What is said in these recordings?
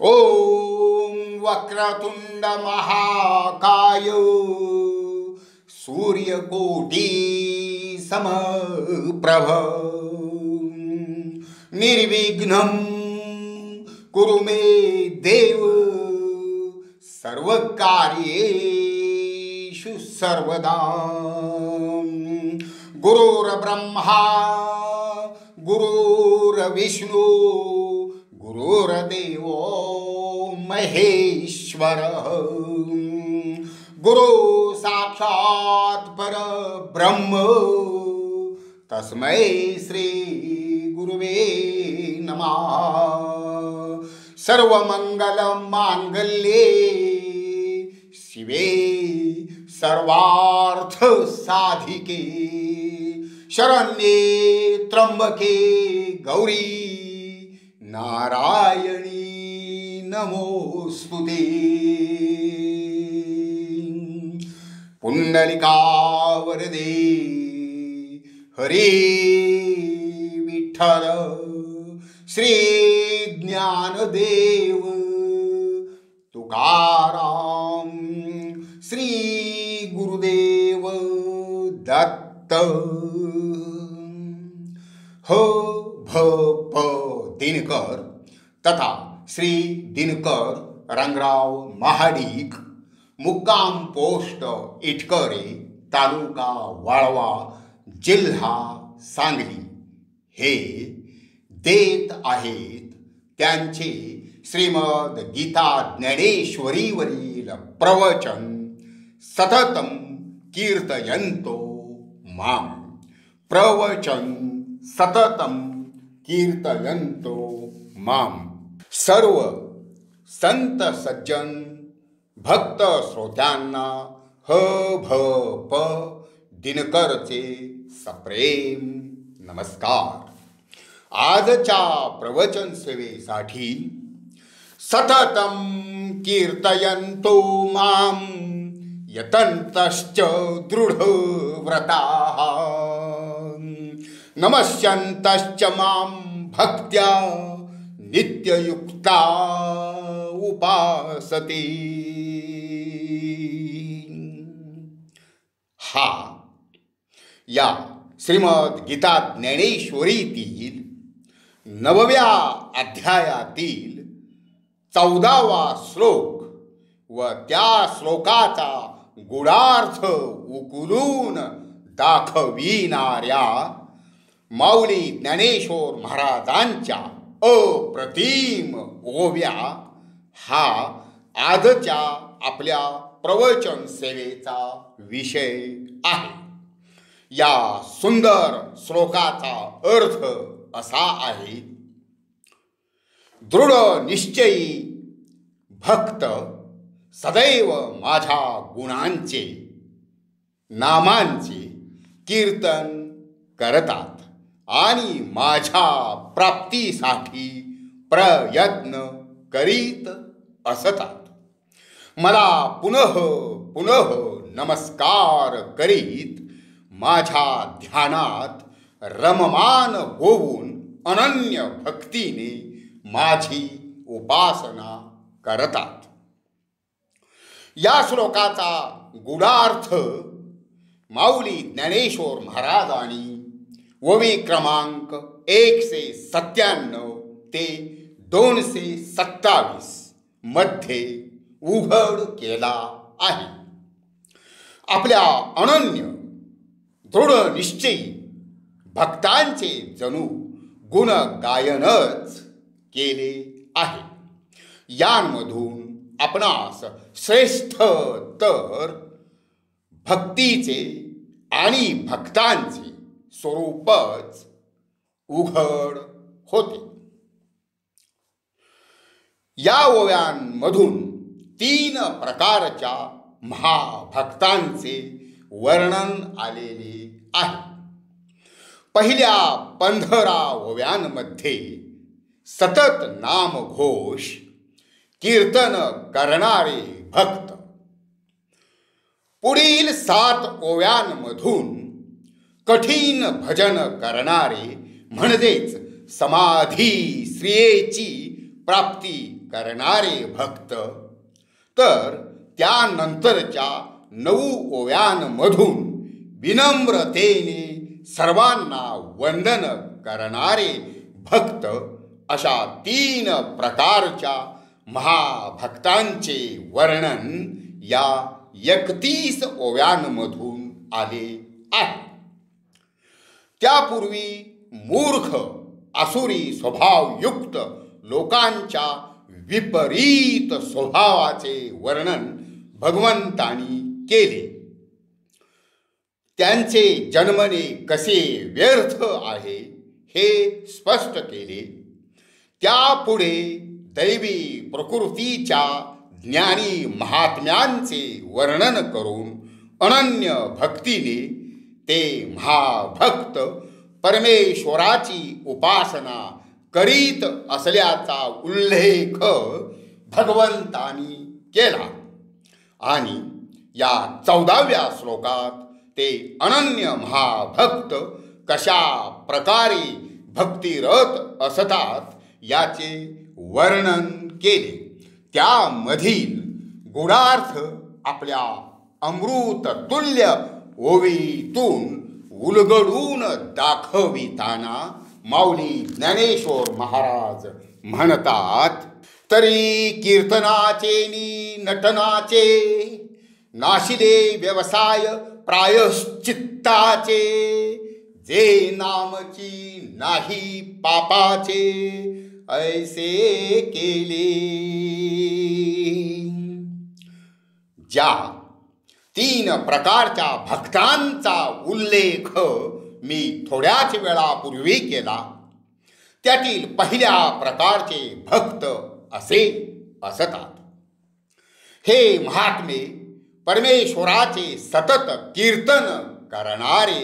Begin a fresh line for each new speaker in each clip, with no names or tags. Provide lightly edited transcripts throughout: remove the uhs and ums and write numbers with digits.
ओम वक्रतुंड महाकाय सूर्यकोटि समप्रभ निर्विघ्नं कुरु मे देव सर्वकार्येषु सर्वदा। गुरुर्ब्रह्मा गुरुर्विष्णु गुरुर्देवो महेश्वरः गुरु साक्षात् परब्रह्म तस्मै श्री गुरुवे नमः। सर्वमंगल मांगल्ये शिवे सर्वार्थ साधिके शरण्ये त्र्यंबके गौरी नारायणी नमोस्तुते। पुंडलिका वरदे हरे विठ्ठल श्री ज्ञानदेव तुकाराम श्री गुरुदेव दत्त। ह भ प दिनकर तथा श्री दिनकर रंगराव महाडिक मुक्काम पोस्ट इटकरे तालुका वाळवा जिल्हा सांगली हे देत आहेत त्यांचे श्रीमद गीता ज्ञानेश्वरीवरील प्रवचन सततम कीर्तयन्तो माम। प्रवचन सततम कीर्तयन्तो माम। सर्व संत सज्जन भक्त श्रोत्यांना ह भ प दिनकरचे सप्रेम नमस्कार। आजच्या प्रवचन सेवेसाठी सततम कीर्तयन्तो माम यतन्तश्च दृढव्रताः नमस्यन्तश्च मां भक्त्या नित्ययुक्ता उपासते। हा या श्रीमद गीता ज्ञानेश्वरीतील 9व्या अध्यायातील 14वा श्लोक व त्या श्लोकाचा गूढार्थ उकलून दाखविणाऱ्या माऊली ज्ञानेश्वर महाराजांच्या अप्रतिम ओव्या हा आजच्या आपल्या प्रवचन सेवेचा विषय आहे। या सुंदर श्लोकाचा अर्थ असा आहे, दृढ निश्चयी भक्त सदैव माझ्या गुणांचे नामांचे कीर्तन करतात आणि माझ्या प्राप्तीसाठी प्रयत्न करीत असतात। मला पुनः पुनः नमस्कार करीत माझ्या ध्यानात रममान होऊन अनन्य भक्तीने माझी उपासना करतात। या श्लोकाचा गूढार्थ माऊली ज्ञानेश्वर महाराजांनी ओवी क्रमांक 197 ते 227 मध्ये उघड केला आहे। आपल्या अनन्य दृढ निश्चयी भक्तांचे जणू गुण गायनच केले आहे। यांमधून आपणास श्रेष्ठ तर भक्तीचे आणि भक्तांचे स्वरूपच उघड होते। या ओव्यांमधून 3 प्रकारच्या महाभक्तांचे वर्णन आलेले आहे। पहिल्या 15 ओव्यांमध्ये सतत नामघोष कीर्तन करणारे भक्त, पुढील 7 ओव्यांमधून कठीण भजन करणारे म्हणजेच समाधी श्रेयेची प्राप्ती करणारे भक्त, तर त्यानंतरच्या 9 ओव्यांमधून विनम्रतेने सर्वांना वंदन करणारे भक्त, अशा 3 प्रकारच्या महाभक्तांचे वर्णन या 31 ओव्यांमधून आले आहे. त्यापूर्वी मूर्ख आसुरी स्वभावयुक्त लोकांच्या विपरीत स्वभावाचे वर्णन भगवंतांनी केले. त्यांचे जन्मने कसे व्यर्थ आहे हे स्पष्ट केले. त्यापुढे दैवी प्रकृतीच्या ज्ञानी महात्म्यांचे वर्णन करून अनन्य भक्तीने ते महाभक्त परमेश्वराची उपासना करीत असल्याचा उल्लेख भगवंतांनी केला. आणि या 14व्या श्लोकात ते अनन्य महाभक्त कशा प्रकारे भक्तिरत असतात याचे वर्णन केले. त्यामधील गुणार्थ आपल्या अमृततुल्य ओवीतून उलगडून दाखविताना माऊली ज्ञानेश्वर महाराज म्हणतात, तरी कीर्तनाचे नि नटनाचे नाशिले व्यवसाय प्रायश्चित्ताचे, जे नामची नाही पापाचे ऐसे केले. ज्या 3 प्रकारच्या भक्तांचा उल्लेख मी थोड्याच वेळापूर्वी केला, त्यातील पहिल्या प्रकारचे भक्त असे असतात. हे महात्मे परमेश्वराचे सतत कीर्तन करणारे,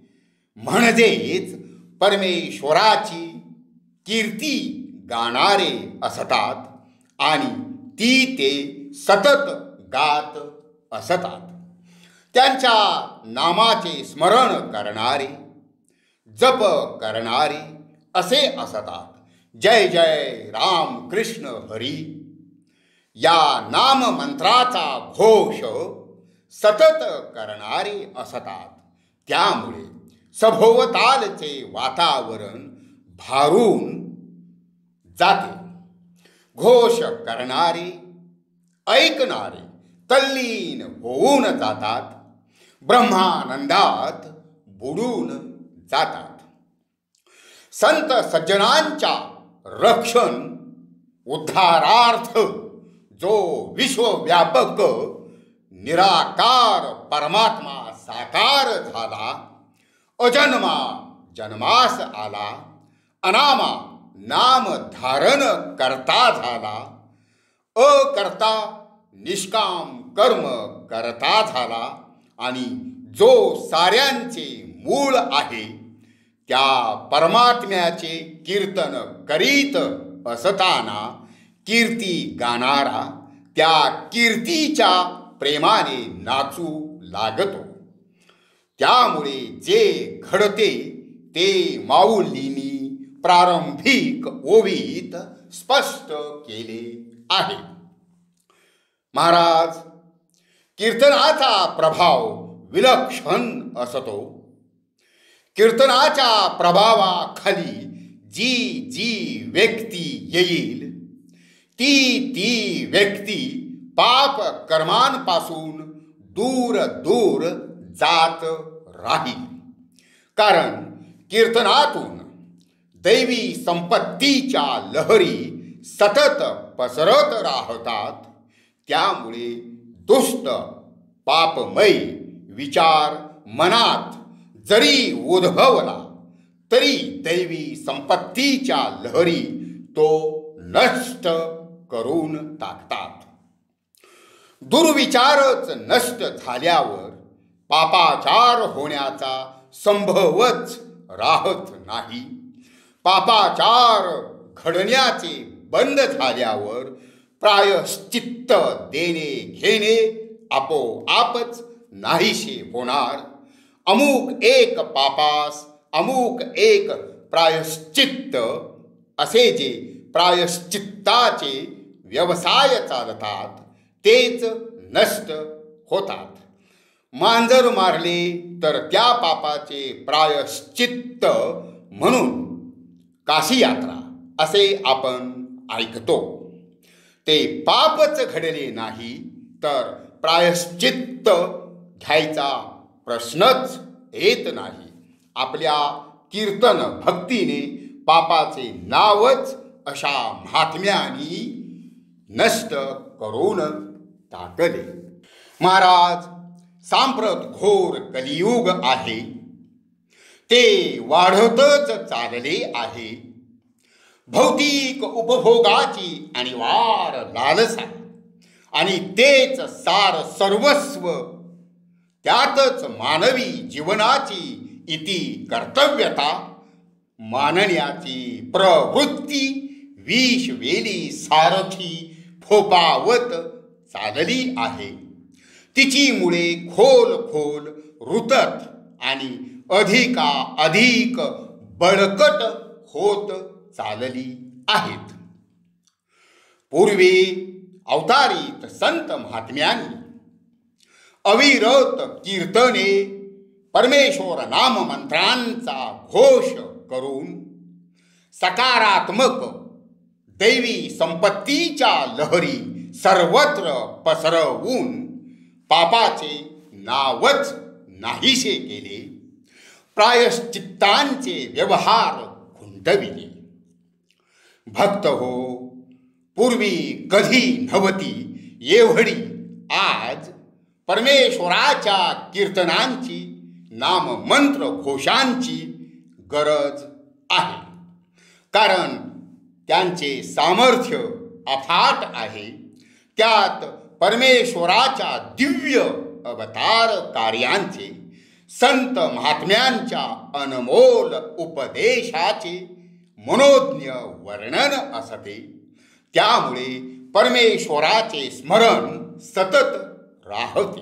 म्हणजेच परमेश्वराची कीर्ती गाणारे असतात आणि ती ते सतत गात असतात. त्यांच्या नामाचे स्मरण करणारे, जप करणारे असे असतात. जय जय राम कृष्ण हरी या नाम मंत्राचा घोष सतत करणारे असतात. त्यामुळे सभोवतालचे वातावरण भारून जाते. घोष करणारे, ऐकणारे तल्लीन होऊन जातात, ब्रह्मानंदात बुडून जातात. संत सज्जनांच्या रक्षण उद्धारार्थ जो विश्वव्यापक निराकार परमात्मा साकार झाला, अजन्मा जन्मास आला, अनामा नाम धारण करता झाला, अकर्ता निष्काम कर्म करता झाला आणि जो साऱ्यांचे मूळ आहे त्या परमात्म्याचे कीर्तन करीत असताना कीर्ती गाणारा त्या कीर्तीच्या प्रेमाने नाचू लागतो. त्यामुळे जे घडते ते माऊलींनी प्रारंभिक ओवीत स्पष्ट केले आहे. महाराज, कीर्तनाचा प्रभाव विलक्षण असतो. कीर्तनाच्या प्रभावाखाली जी जी व्यक्ती येईल ती व्यक्ती पाप कर्मांपासून दूर दूर जात राहील. कारण कीर्तनातून दैवी संपत्तीच्या लहरी सतत पसरत राहतात. त्यामुळे दुष्ट पापमय विचार मनात जरी उद्भवला तरी दैवी संपत्तीच्या लहरी तो नष्ट करून टाकतात. दुर्विचारच नष्ट झाल्यावर पापाचार होण्याचा संभवच राहत नाही. पापाचार घडण्याचे बंद झाल्यावर प्रायश्चित्त देणे घेणे आपोआपच नाहीसे होणार. अमुक एक पापास अमुक एक प्रायश्चित्त असे जे प्रायश्चित्ताचे व्यवसाय चालतात तेच नष्ट होतात. मांजर मारले तर त्या पापाचे प्रायश्चित्त म्हणून काशी यात्रा असे आपण ऐकतो. ते पापच घडले नाही तर प्रायश्चित्त घ्यायचा प्रश्नच येत नाही. आपल्या कीर्तन भक्तीने पापाचे नावच अशा महात्म्यानी नष्ट करून टाकले. महाराज, सांप्रत घोर कलियुग आहे. ते वाढतच चालले आहे. भौतिक उपभोगाची अनिवार्य लालसा आणि तेच सार सर्वस्व, त्यातच मानवी जीवनाची इति कर्तव्यता मानण्याची प्रवृत्ती विषवेली सारथी फोपावत चालली आहे. तिची मुळे खोल खोल रुतत आणि अधिक बळकट होत चालली आहेत. पूर्वी अवतारित संत महात्म्यांनी अविरत कीर्तने परमेश्वर नाम मंत्रांचा घोष करून सकारात्मक दैवी संपत्तीच्या लहरी सर्वत्र पसरवून पापाचे नावच नाहीसे केले. प्रायश्चित्तांचे व्यवहार खुंटविले. भक्त हो, पूर्वी कधी नव्हती एवढी आज परमेश्वराच्या कीर्तनांची, नाममंत्र घोषांची गरज आहे. कारण त्यांचे सामर्थ्य अफाट आहे. त्यात परमेश्वराच्या दिव्य अवतार कार्यांचे, संत महात्म्यांच्या अनमोल उपदेशाचे मनोज्ञ वर्णन असते. त्यामुळे परमेश्वराचे स्मरण सतत राहते.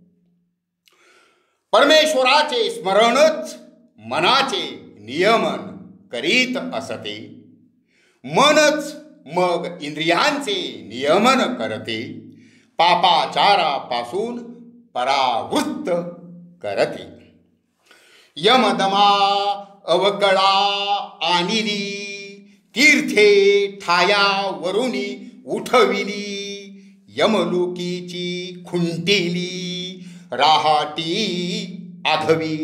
परमेश्वराचे स्मरणच मनाचे नियमन करीत असते. मनच मग इंद्रियांचे नियमन करते. पापाचारापासून परावृत्त करते. यमदमा अवकळा आणिली, तीर्थे ठायावरुनी उठविली, यमलोकीची खुंटिली राहाटी आघवी.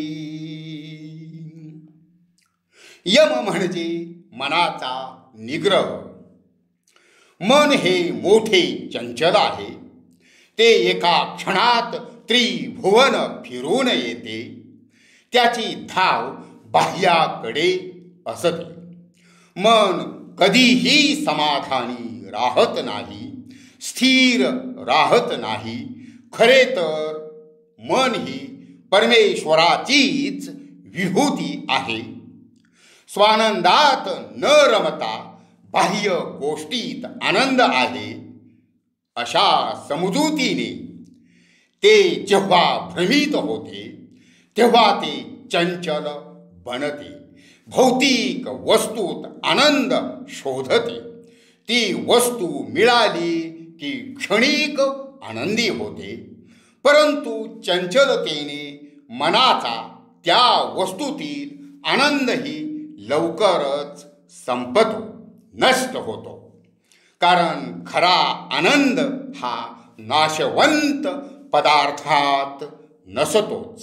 यम म्हणजे मनाचा निग्रह. मन हे मोठे चंचल आहे. ते एका क्षणात त्रिभुवन फिरून येते. त्याची धाव बाह्याकडे असते. मन कधीही समाधानी राहत नाही, स्थिर राहत नाही. खरे तर मन ही परमेश्वराचीच विभूती आहे. स्वानंदात न रमता बाह्य गोष्टीत आनंद आहे, अशा समजुतीने ते जेव्हा भ्रमित होते तेव्हा ते चंचल बनते. भौतिक वस्तूत आनंद शोधते. ती वस्तू मिळाली की क्षणिक आनंदी होते. परंतु चंचलतेने मनाचा त्या वस्तूतील आनंदही लवकरच संपतो, नष्ट होतो. कारण खरा आनंद हा नाशवंत पदार्थात नसतोच.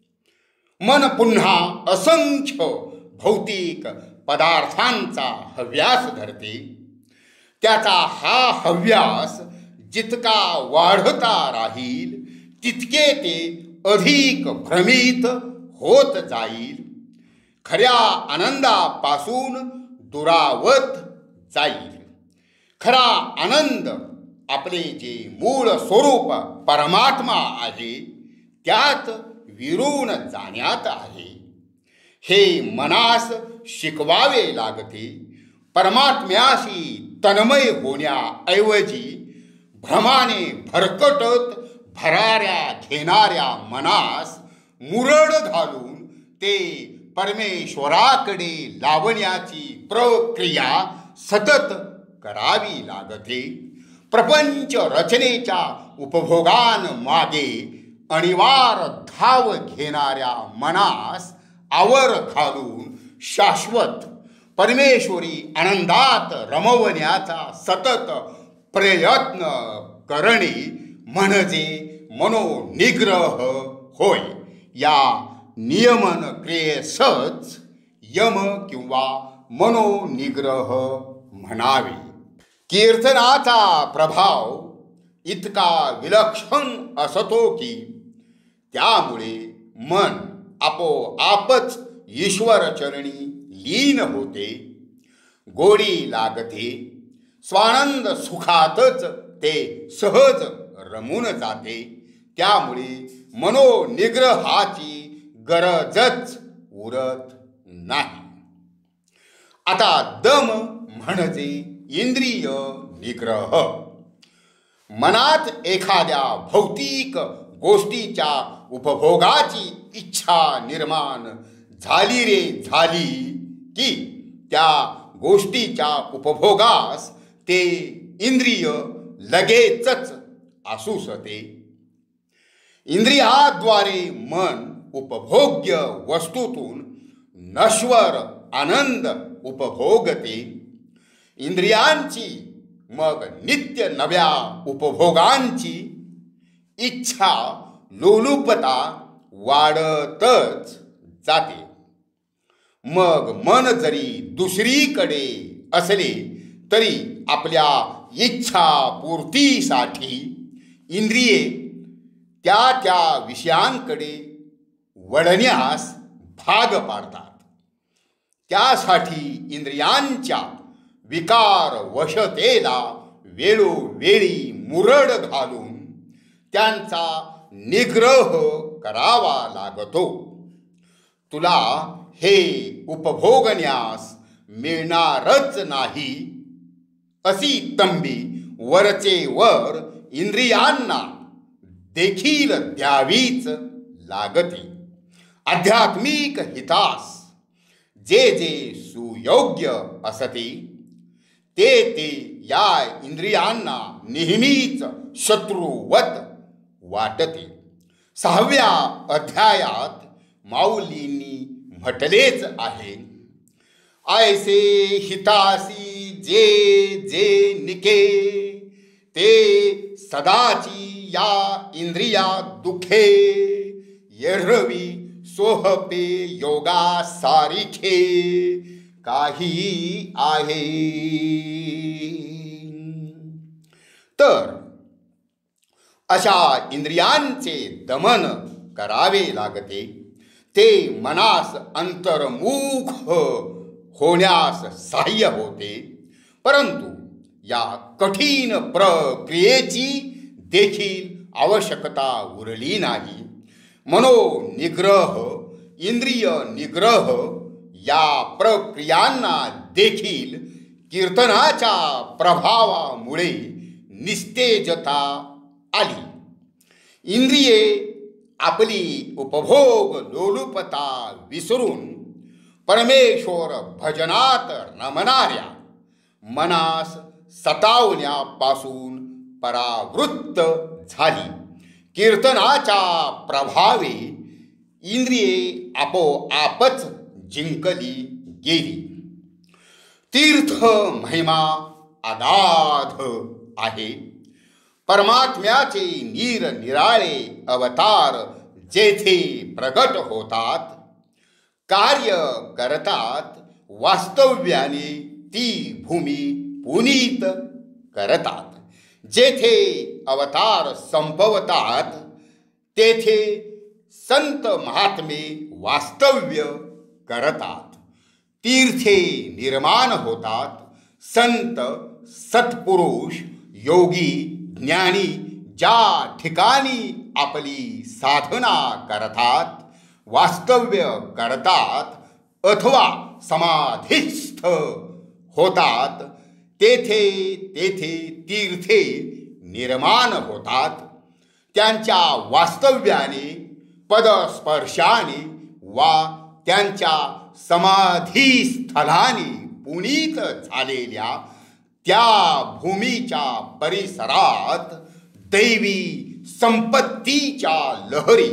मन पुन्हा असंख्य भौतिक पदार्थांचा हव्यास धरते. त्याचा हा हव्यास जितका वाढता राहील तितके ते अधिक भ्रमित होत जाईल. खऱ्या आनंदापासून दुरावत जाईल. खरा आनंद आपले जे मूळ स्वरूप परमात्मा आहे त्यात विरून जाण्यात आहे. हे मनास शिकवावे लागते. परमात्म्याशी तन्मय होण्याऐवजी भ्रमाने भरकटत भराऱ्या घेणाऱ्या मनास मुरड घालून ते परमेश्वराकडे लावण्याची प्रक्रिया सतत करावी लागते. प्रपंच रचनेच्या उपभोगान मागे अनिवार्य धाव घेणाऱ्या मनास आवर घालून शाश्वत परमेश्वरी आनंदात रमवण्याचा सतत प्रयत्न करणे म्हणजे मनोनिग्रह होय. या नियमन क्रियेसच यम किंवा मनोनिग्रह म्हणावे. कीर्तनाचा प्रभाव इतका विलक्षण असतो की त्यामुळे मन आपोआपच ईश्वरचरणी लीन होते, गोडी लागते, स्वानंद सुखातच ते सहज रमून जाते. त्यामुळे मनोनिग्रहाची गरजच उरत नाही. आता दम म्हणजे इंद्रिय निग्रह. मनात एखाद्या भौतिक गोष्टीच्या उपभोगाची इच्छा निर्माण झाली रे झाली की त्या गोष्टीच्या उपभोगास ते इंद्रिय लगेचच आसुसते. इंद्रियाद्वारे मन उपभोग्य वस्तूतून नश्वर आनंद उपभोगते. इंद्रियांची मग नित्य नव्या उपभोगांची इच्छा लोलुपता वाढतच जाते. मग मन जरी दुसरीकडे असले तरी आपल्या इच्छा पूर्तीसाठी इंद्रिये त्या त्या विषयांकडे वळण्यास भाग पाडतात. त्यासाठी इंद्रियांच्या विकार वशतेला वेळोवेळी मुरड घालून त्यांचा निग्रह करावा लागतो. तुला हे उपभोगण्यास मिळणारच नाही अशी तंबी वरचे वर इंद्रियांना देखील द्यावीच लागते. आध्यात्मिक हितास जे जे सुयोग्य असते ते या इंद्रियांना नेहमीच शत्रुवत वाटते. 6व्या अध्यायात माऊलींनी म्हटलेच आहे, ऐसे हितासी जे जे निके ते सदाची या इंद्रिया दुखे येरवी सोहपे योगा सारिखे काही आहे. तर अशा इंद्रियांचे दमन करावे लागते. ते मनास अंतर्मुख होण्यास सहाय्य होते. परंतु या कठीण प्रक्रियेची देखील आवश्यकता उरली नाही. मनोनिग्रह, इंद्रिय निग्रह या प्रक्रियांना देखील कीर्तनाच्या प्रभावामुळे निस्तेजता आली. इंद्रिये आपली उपभोग लोलुपता विसरून परमेश्वर भजनात रमणाऱ्या मनास सतावण्यापासून परावृत्त झाली. कीर्तनाच्या प्रभावे इंद्रिये आपोआपच जिंकली गेली. तीर्थ महिमा अगाध आहे. परमात्म्याचे निरनिराळे अवतार जेथे प्रगट होतात, कार्य करतात, वास्तव्याने ती भूमी पुनीत करतात. जेथे अवतार संपवतात तेथे संत महात्मे वास्तव्य करतात. तीर्थे निर्माण होतात. संत सत्पुरुष योगी ज्ञानी ज्या ठिकाणी आपली साधना करतात, वास्तव्य करतात अथवा समाधिस्थ होतात तेथे तेथे तीर्थे निर्माण होतात. त्यांच्या वास्तव्याने, पदस्पर्शाने वा त्यांच्या समाधीस्थलाने पुनीत झालेल्या त्या भूमीच्या परिसरात दैवी संपत्तीच्या लहरी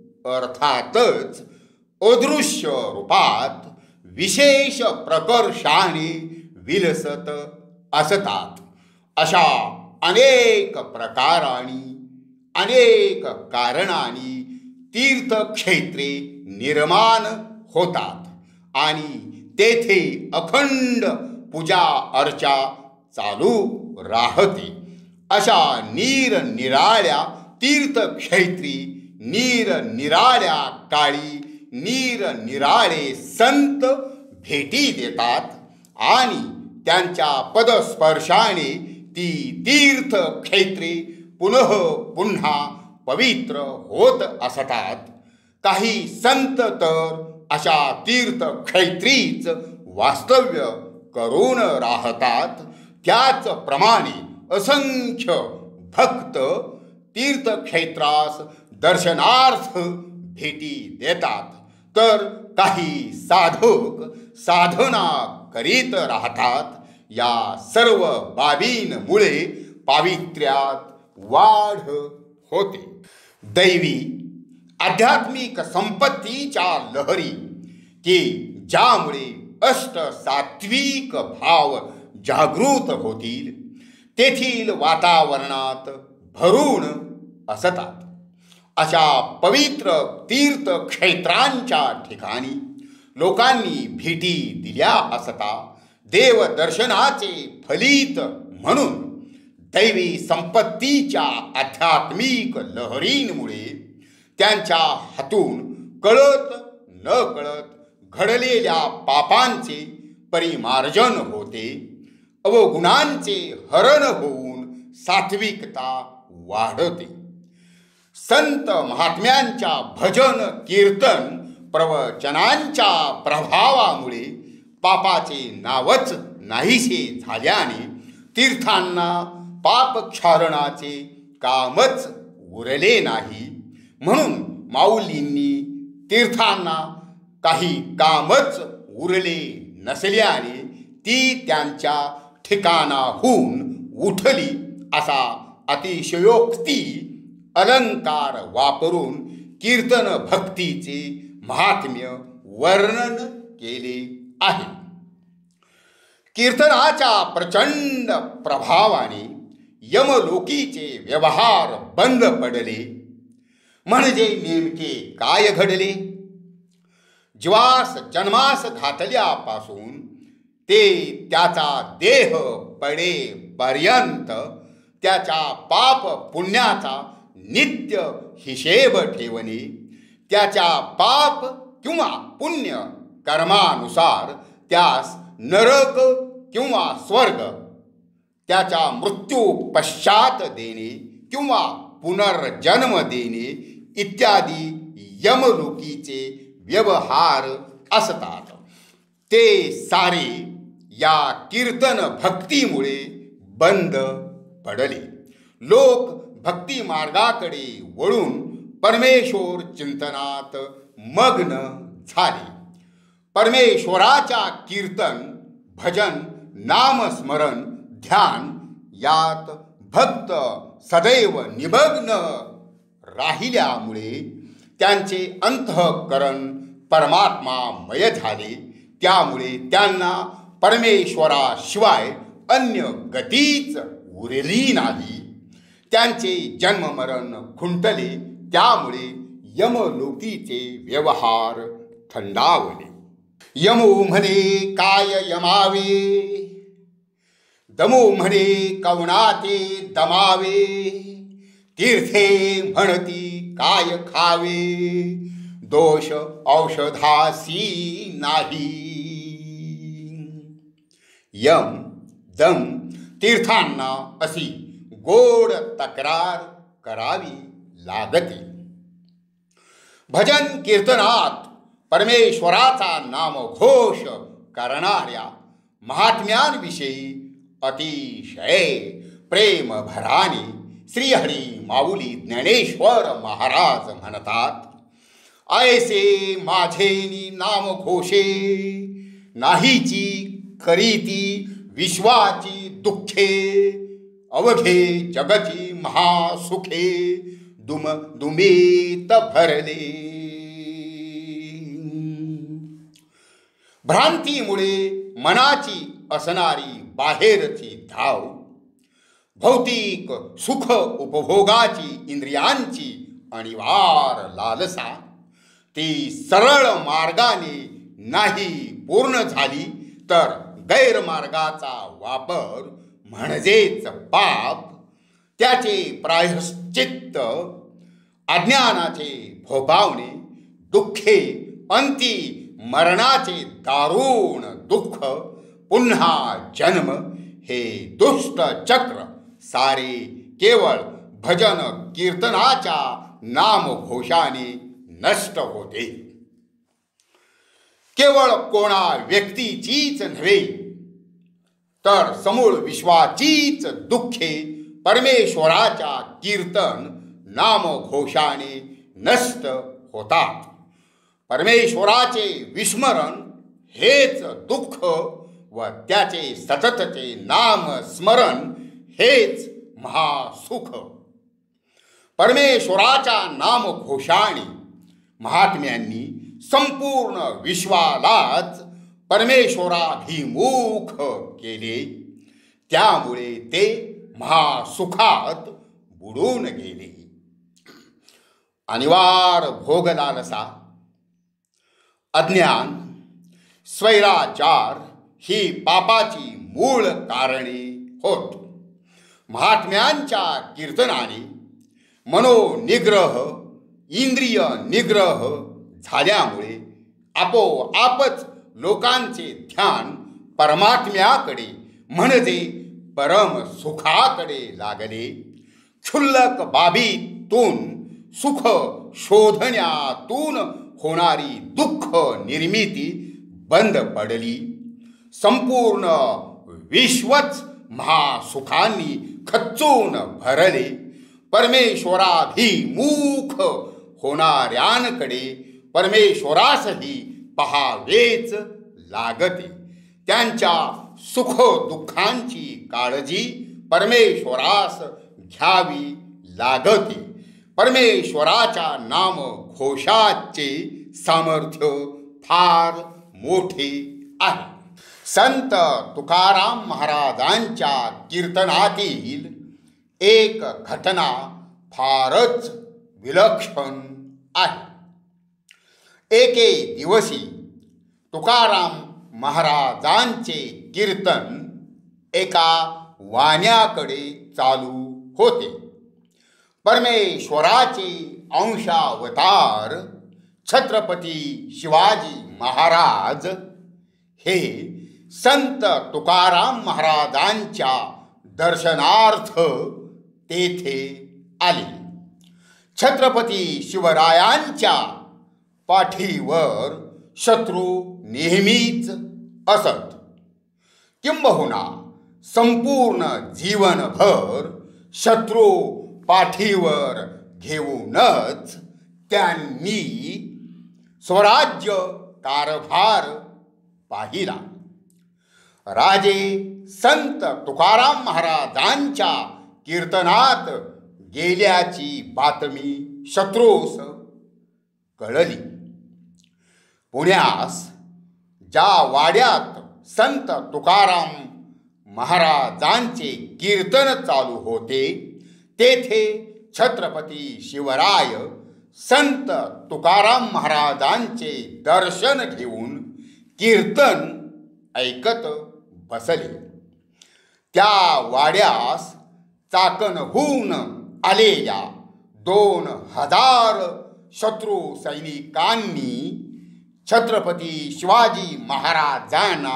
अर्थातच अदृश्य रूपात विशेष प्रकर्षाने विलसत असतात. अशा अनेक प्रकारांनी अनेक कारणांनी तीर्थक्षेत्रे निर्माण होतात आणि तेथे अखंड पूजा अर्चा चालू राहते. अशा निरनिराळ्या तीर्थक्षेत्री निरनिराळ्या काळी निरनिराळे संत भेटी देतात आणि त्यांच्या पदस्पर्शाने ती तीर्थक्षेत्रे पुनः पुन्हा पवित्र होत असतात. काही संत तर अशा तीर्थक्षेत्रीच वास्तव्य करून राहतात. त्याचप्रमाणे असंख्य भक्त तीर्थक्षेत्रास दर्शनार्थ भेटी देतात, तर काही साधक साधना करीत राहतात. या सर्व बाबींमुळे पावित्र्यात वाढ होते. दैवी आध्यात्मिक संपत्तीच्या लहरी की ज्यामुळे अष्ट सात्विक भाव जागृत होतील, तेथील वातावरणात भरून असतात. अशा पवित्र तीर्थक्षेत्रांच्या ठिकाणी लोकांनी भेटी दिल्या असता देवदर्शनाचे फलित म्हणून दैवी संपत्तीच्या आध्यात्मिक लहरींमुळे त्यांच्या हातून कळत न कळत घडलेल्या पापांचे परिमार्जन होते. अवगुणांचे हरण होऊन सात्विकता वाढते. संत महात्म्यांच्या भजन कीर्तन प्रवचनांच्या प्रभावामुळे पापाचे नावच नाहीसे झाल्याने तीर्थांना पापक्षालनाचे कामच उरले नाही. म्हणून माऊलींनी तीर्थांना काही कामच उरले नसल्याने ती त्यांच्या ठिकाणाहून उठली असा अतिशयोक्ती अलंकार वापरून कीर्तन भक्तीचे महात्म्य वर्णन केले आहे. कीर्तनाच्या प्रचंड प्रभावाने यमलोकीचे व्यवहार बंद पडले. म्हणजे नेमके काय घडले? जीवास जन्मास घातल्यापासून ते त्याचा देह पडेपर्यंत त्याच्या पाप पुण्याचा नित्य हिशेब ठेवणे, त्याच्या पाप किंवा पुण्य कर्मानुसार त्यास नरक किंवा स्वर्ग, त्याच्या मृत्यू पश्चात देणे किंवा पुनर्जन्म देणे इत्यादी यमलोकीचे व्यवहार असतात. ते सारे या कीर्तन भक्तीमुळे बंद पडले. लोक भक्ती मार्गाकडे वळून परमेश्वर चिंतनात मग्न झाले. परमेश्वराच्या कीर्तन भजन नामस्मरण ध्यान यात भक्त सदैव निमग्न राहिल्यामुळे त्यांचे अंतःकरण परमात्मामय झाले. त्यामुळे त्यांना परमेश्वराशिवाय अन्य गतीच उरली नाही. त्यांचे जन्ममरण खुंटले. त्यामुळे यमलोकीचे व्यवहार थंडावले. यमो म्हणे काय यमावे, दमो म्हणे कवनाते दमावे, तीर्थे म्हणती काय खावे, दोष औषधासी नाही. यम दम तीर्थांना अशी गोड तक्रार करावी लागते. भजन कीर्तनात परमेश्वराचा नामघोष करणाऱ्या महात्म्यांविषयी अतिशय प्रेमभराने श्रीहरी माऊली ज्ञानेश्वर महाराज म्हणतात, ऐसे माझेनी नामघोषे नाहीची करीती विश्वाची दुःखे अवघे जगती महासुखे दुम दुमीत भरले. भ्रांतीमुळे मनाची असणारी बाहेरची धाव, भौतिक सुख उपभोगाची इंद्रियांची अनिवार्य लालसा, ती सरळ मार्गाने नाही पूर्ण झाली तर गैरमार्गाचा वापर म्हणजेच पाप, त्याचे प्रायश्चित्त अज्ञानाचे भोगावणे, दुःखे अंती मरणाचे दारुण दुःख, पुन्हा जन्म, हे दुष्ट चक्र सारे केवळ भजन कीर्तनाच्या नामघोषाने नष्ट होते. केवळ कोणा व्यक्तीचीच नव्हे तर समूळ विश्वाचीच दुःखे परमेश्वराच्या कीर्तन नामघोषाने नष्ट होतात. परमेश्वराचे विस्मरण हेच दुःख व त्याचे सततचे नामस्मरण हेच महासुख. परमेश्वराच्या नामघोषाने महात्म्यांनी संपूर्ण विश्वालाच परमेश्वराभिमुख केले. त्यामुळे ते महासुखात बुडून गेले. अनिवार्य भोगलालसा, अज्ञान, स्वैराचार ही पापाची मूळ कारणे होत. महात्म्यांच्या कीर्तनाने मनोनिग्रह, इंद्रिय निग्रह झाल्यामुळे आपोआपच लोकांचे ध्यान परमात्म्याकडे म्हणजे परम सुखाकडे लागले. क्षुल्लक बाबीतून सुख शोधण्यातून होणारी दुःख निर्मिती बंद पडली. संपूर्ण विश्वच महासुखांनी खच्चून भरले. परमेश्वराभिमुख होणाऱ्यांकडे परमेश्वरासही पहावेच लागते. त्यांच्या सुख दुःखांची काळजी परमेश्वरास घ्यावी लागते. परमेश्वराच्या नाम घोषाचे सामर्थ्य फार मोठे आहे. संत तुकाराम महाराजांच्या कीर्तनातील एक घटना फारच विलक्षण आहे. एके दिवशी तुकाराम महाराजांचे कीर्तन एका वाण्याकडे चालू होते. परमेश्वराचे अंशावतार छत्रपती शिवाजी महाराज हे संत तुकाराम महाराजांच्या दर्शनार्थ तेथे आले. छत्रपती शिवरायांच्या पाठीवर शत्रू नेहमीच असत. किंबहुना संपूर्ण जीवनभर शत्रू पाठीवर घेऊनच त्यांनी स्वराज्य कारभार पाहिला. राजे संत तुकाराम महाराजांच्या कीर्तनात गेल्याची बातमी शत्रूस कळली. पुण्यास ज्या वाड्यात संत तुकाराम महाराजांचे कीर्तन चालू होते तेथे छत्रपती शिवराय संत तुकाराम महाराजांचे दर्शन घेऊन कीर्तन ऐकत बसले. त्या वाड्यास चाकणहून आलेल्या 2000 शत्रू सैनिकांनी छत्रपती शिवाजी महाराजांना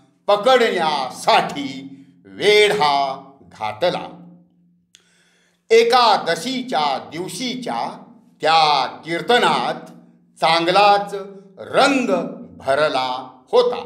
पकडण्यासाठी वेढा घातला. एकादशीच्या दिवशीच्या त्या कीर्तनात चांगलाच रंग भरला होता.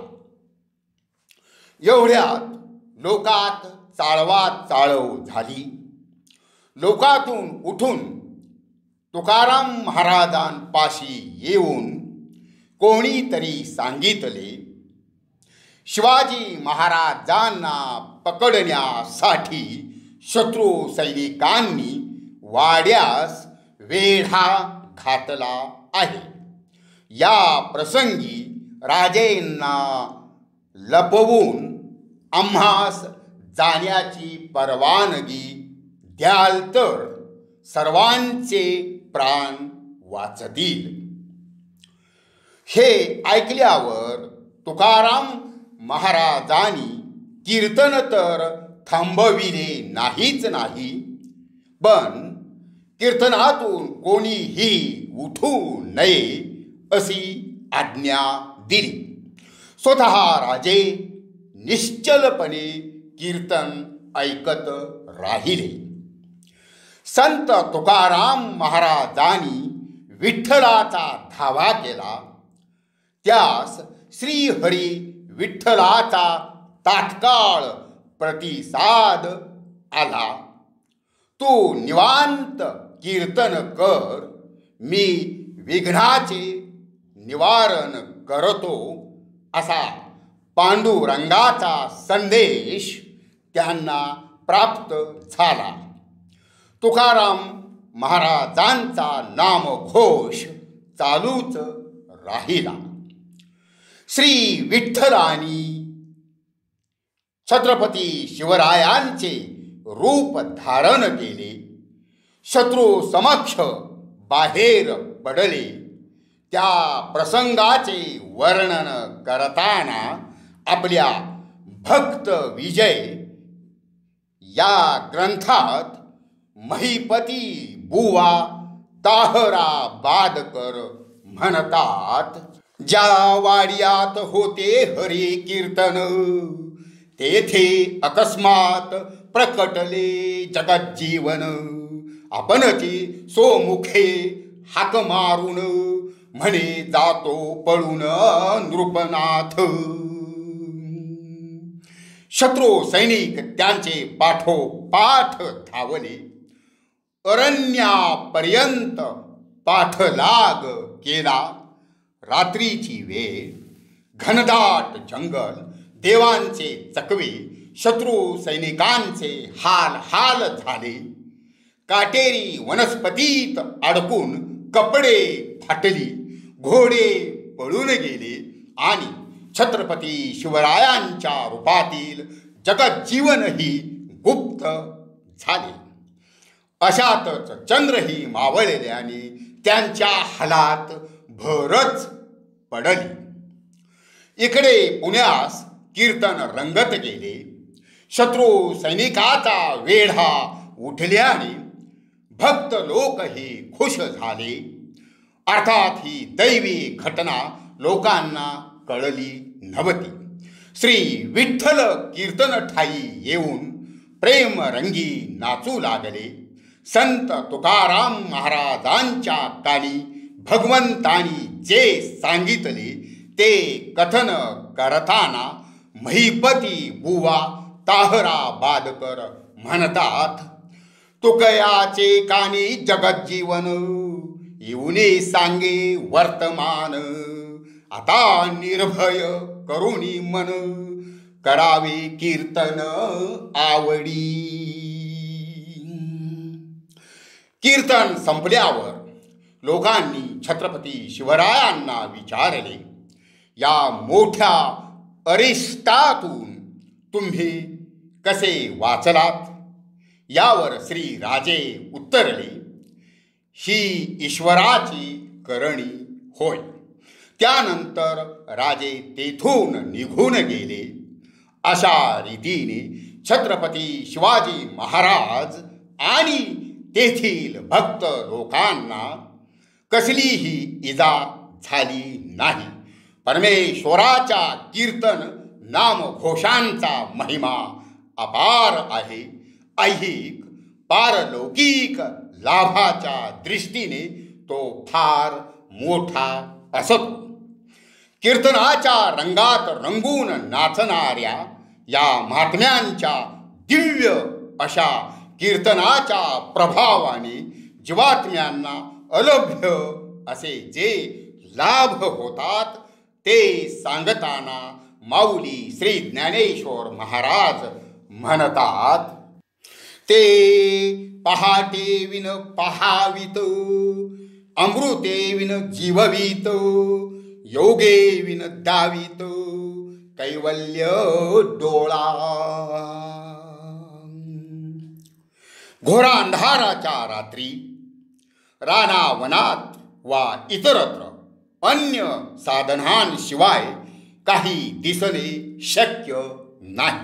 एवढ्यात लोकात चाळवात चाळव झाली. लोकातून उठून तुकाराम महाराजांपाशी येऊन कोणीतरी सांगितले, शिवाजी महाराजांना पकडण्यासाठी शत्रू सैनिकांनी वाड्यास वेढा घातला आहे. या प्रसंगी राजेंना लपवून आम्हास जाण्याची परवानगी द्याल तर सर्वांचे प्राण वाचतील. हे ऐकल्यावर तुकाराम महाराजांनी कीर्तन तर थांबविले नाहीच नाही, पण कीर्तनातून कोणीही उठू नये अशी आज्ञा दिली. स्वतः राजे निश्चलपणे कीर्तन ऐकत राहिले. संत तुकाराम महाराजांनी विठ्ठलाचा धावा केला. त्यास श्रीहरी विठ्ठलाचा तात्काळ प्रतिसाद आला. तू निवांत कीर्तन कर, मी विघ्नाचे निवारण करतो असा पांडुरंगाचा संदेश त्यांना प्राप्त झाला. तुकाराम महाराजांचा नामघोष चालूच राहिला. श्री विठ्ठलानी छत्रपती शिवरायांचे रूप धारण केले. शत्रू समक्ष बाहेर पडले. त्या प्रसंगाचे वर्णन करताना आपल्या भक्त विजय या ग्रंथात महिपती बुवा ताहराबादकर म्हणतात, ज्या वाड्यात होते हरी कीर्तन तेथे अकस्मात प्रकटले जगज्जीवन. आपणची सोमुखे हाक मारून म्हणे जातो पळून नृपनाथ. शत्रू सैनिक त्यांचे पाठोपाठ धावले. अरण्यापर्यंत पाठलाग केला. रात्रीची वेळ, घनदाट जंगल, देवांचे चकवे, शत्रू सैनिकांचे हाल हाल झाले. काटेरी वनस्पतीत अडकून कपडे फाटली. घोडे पळून गेले आणि छत्रपती शिवरायांच्या रूपातील जगज्जीवनही गुप्त झाले. अशातच चंद्रही मावळल्याने त्यांच्या हालात भरच पडली. इकडे पुण्यास कीर्तन रंगत गेले. शत्रू सैनिकाचा वेढा उठल्याने भक्त लोकही खुश झाले. अर्थात ही दैवी घटना लोकांना कळली नव्हती. श्री विठ्ठल कीर्तन ठाई येऊन प्रेमरंगी नाचू लागले. संत तुकाराम महाराजांच्या कानी भगवंतानी जे सांगितले ते कथन करताना महिपती बुवा ताहराबादकर म्हणतात, तुकयाचे कानी जगज्जीवन येऊने सांगे वर्तमान. आता निर्भय करुणी मन करावे कीर्तन आवडी. कीर्तन संपल्यावर लोकांनी छत्रपती शिवरायांना विचारले, या मोठ्या अरिष्टातून तुम्ही कसे वाचलात? यावर श्री राजे उत्तरले, ही ईश्वराची करणी होय. त्यानंतर राजे तेथून निघून गेले. अशा रीतीने छत्रपती शिवाजी महाराज आणि तेथील भक्त लोकांना कसलीही इजा झाली नाही. परमेश्वराच्या कीर्तन नामघोषांचा महिमा अपार आहे. ऐहिक पारलौकिक लाभाच्या दृष्टीने तो फार मोठा असतो. कीर्तनाच्या रंगात रंगून नाचणाऱ्या या महात्म्यांच्या दिव्य अशा कीर्तनाच्या प्रभावाने जीवात्म्यांना अलभ्य असे जे लाभ होतात ते सांगताना माऊली श्री ज्ञानेश्वर महाराज म्हणतात, ते पहाटे विन पहावित, अमृते विन जीववित, योगे विन दावित, कैवल्य डोळा. घोरा अंधाराच्या रात्री रानावनात वा इतरत्र अन्य साधनांशिवाय काही दिसणे शक्य नाही.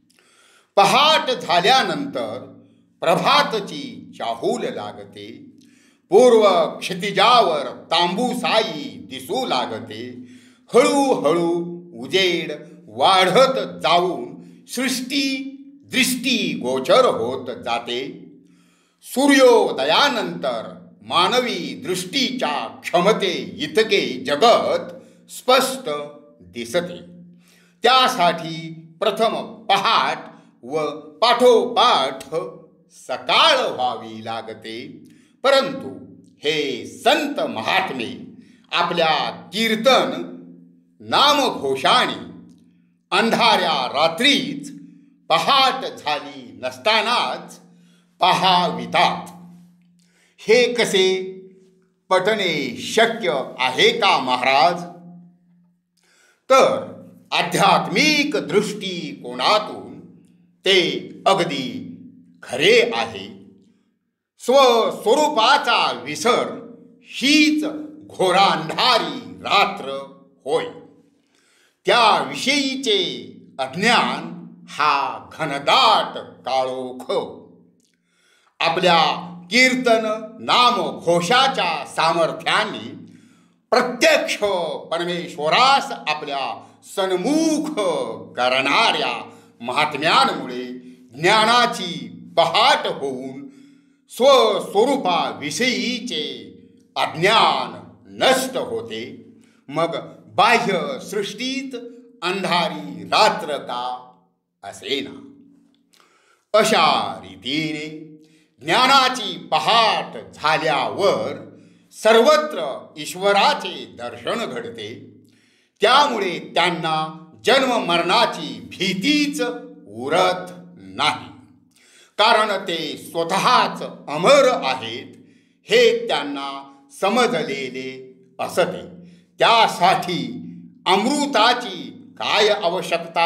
पहाट झाल्यानंतर प्रभातची चाहूल लागते. पूर्व क्षितिजावर तांबूसाई दिसू लागते. हळूहळू उजेड वाढत जाऊन सृष्टी दृष्टी गोचर होत जाते. सूर्योदयानंतर मानवी दृष्टीच्या क्षमते इतके जगत स्पष्ट दिसते. त्यासाठी प्रथम पहाट व पाठोपाठ सकाळ व्हावी लागते. परंतु हे संत महात्मे आपल्या कीर्तन नामघोषाने अंधाऱ्या रात्रीच पहाट झाली नसतानाच पहावितात. हे कसे पटणे शक्य आहे का महाराज? तर आध्यात्मिक दृष्टिकोनातून ते अगदी खरे आहे. स्वस्वरूपाचा विसर हीच घोरांधारी रात्र होय. त्याविषयीचे अज्ञान हा घनदाट काळोख. आपल्या कीर्तन नामघोषाच्या सामर्थ्याने प्रत्यक्ष परमेश्वरास आपल्या सन्मुख करणाऱ्या महात्म्यांमुळे ज्ञानाची पहाट होऊन स्वस्वरूपाविषयीचे अज्ञान नष्ट होते. मग बाह्य सृष्टीत अंधारी रात्र का असेना. अशा रीतीने ज्ञानाची पहाट झाल्यावर सर्वत्र ईश्वराचे दर्शन घडते. त्यामुळे त्यांना जन्म मरणाची भीतीच उरत नाही. कारण ते स्वतःच अमर आहेत हे त्यांना समजलेले असते. त्यासाठी अमृताची काय आवश्यकता?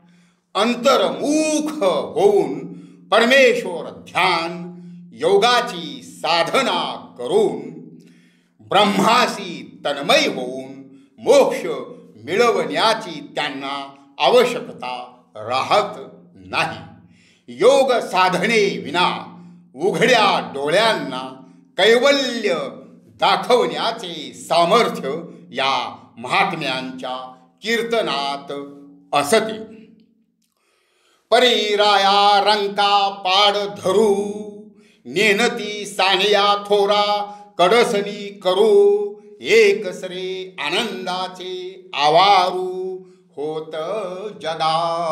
अंतर्मुख होऊन परमेश्वर ध्यान योगाची साधना करून ब्रह्माशी तन्मय होऊन मोक्ष मिळवण्याची त्यांना आवश्यकता राहत नाही. योग साधने विना उघड्या डोळ्यांना कैवल्य दाखवण्याचे सामर्थ्य या महात्म्यांच्या कीर्तनात असते. परिराया रंका पाड धरू, नेनती सानिया थोरा कडसनी करू, एकसरे आनंदाचे आवारू होत जगा.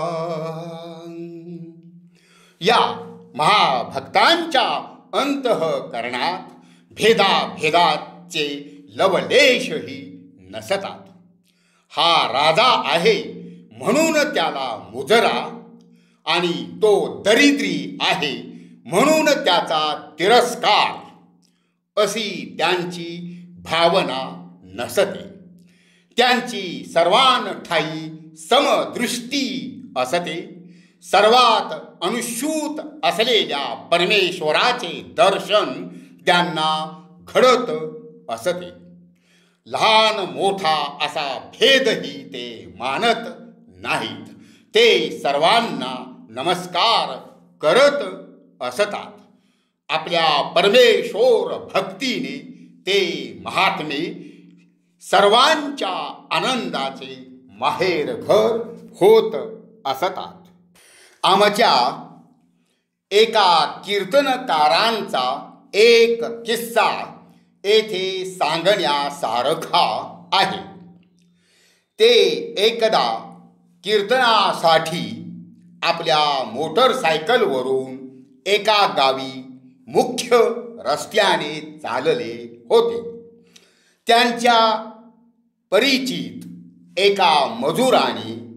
या महाभक्तांच्या अंतःकरणात भेदाभेदाचे लवलेशही नसतात. हा राजा आहे म्हणून त्याला मुजरा आणि तो दरिद्री आहे म्हणून त्याचा तिरस्कार अशी त्यांची भावना नसते. त्यांची सर्वांठायी समदृष्टी असते. सर्वात अनुसूत असलेल्या परमेश्वराचे दर्शन त्यांना घडत असते. लहान मोठा असा भेदही ते मानत नाहीत. ते सर्वांना नमस्कार करत असतात. आपल्या परमेश्वर भक्तीने ते महात्मे सर्वांच्या आनंदाचे माहेरघर होत असतात. आमच्या एका कीर्तनकारांचा एक किस्सा येथे सांगण्यासारखा आहे. ते एकदा कीर्तनासाठी आपल्या मोटरसायकलवरून एका गावी मुख्य रस्त्याने चालले होते. त्यांच्या परिचित एका मजुराने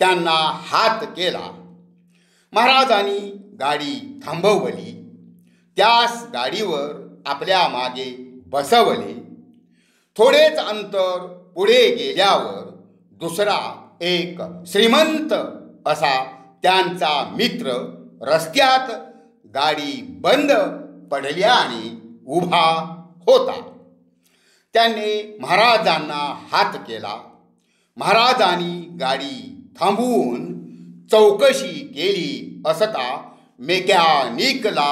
त्यांना हात केला. महाराजांनी गाडी थांबवली. त्यास गाडीवर आपल्या मागे बसवले. थोडेच अंतर पुढे गेल्यावर दुसरा एक श्रीमंत असा त्यांचा मित्र रस्त्यात गाडी बंद पडल्याने उभा होता. त्याने महाराजांना हात केला. महाराजांनी गाडी थांबवून चौकशी केली असता मेकॅनिकला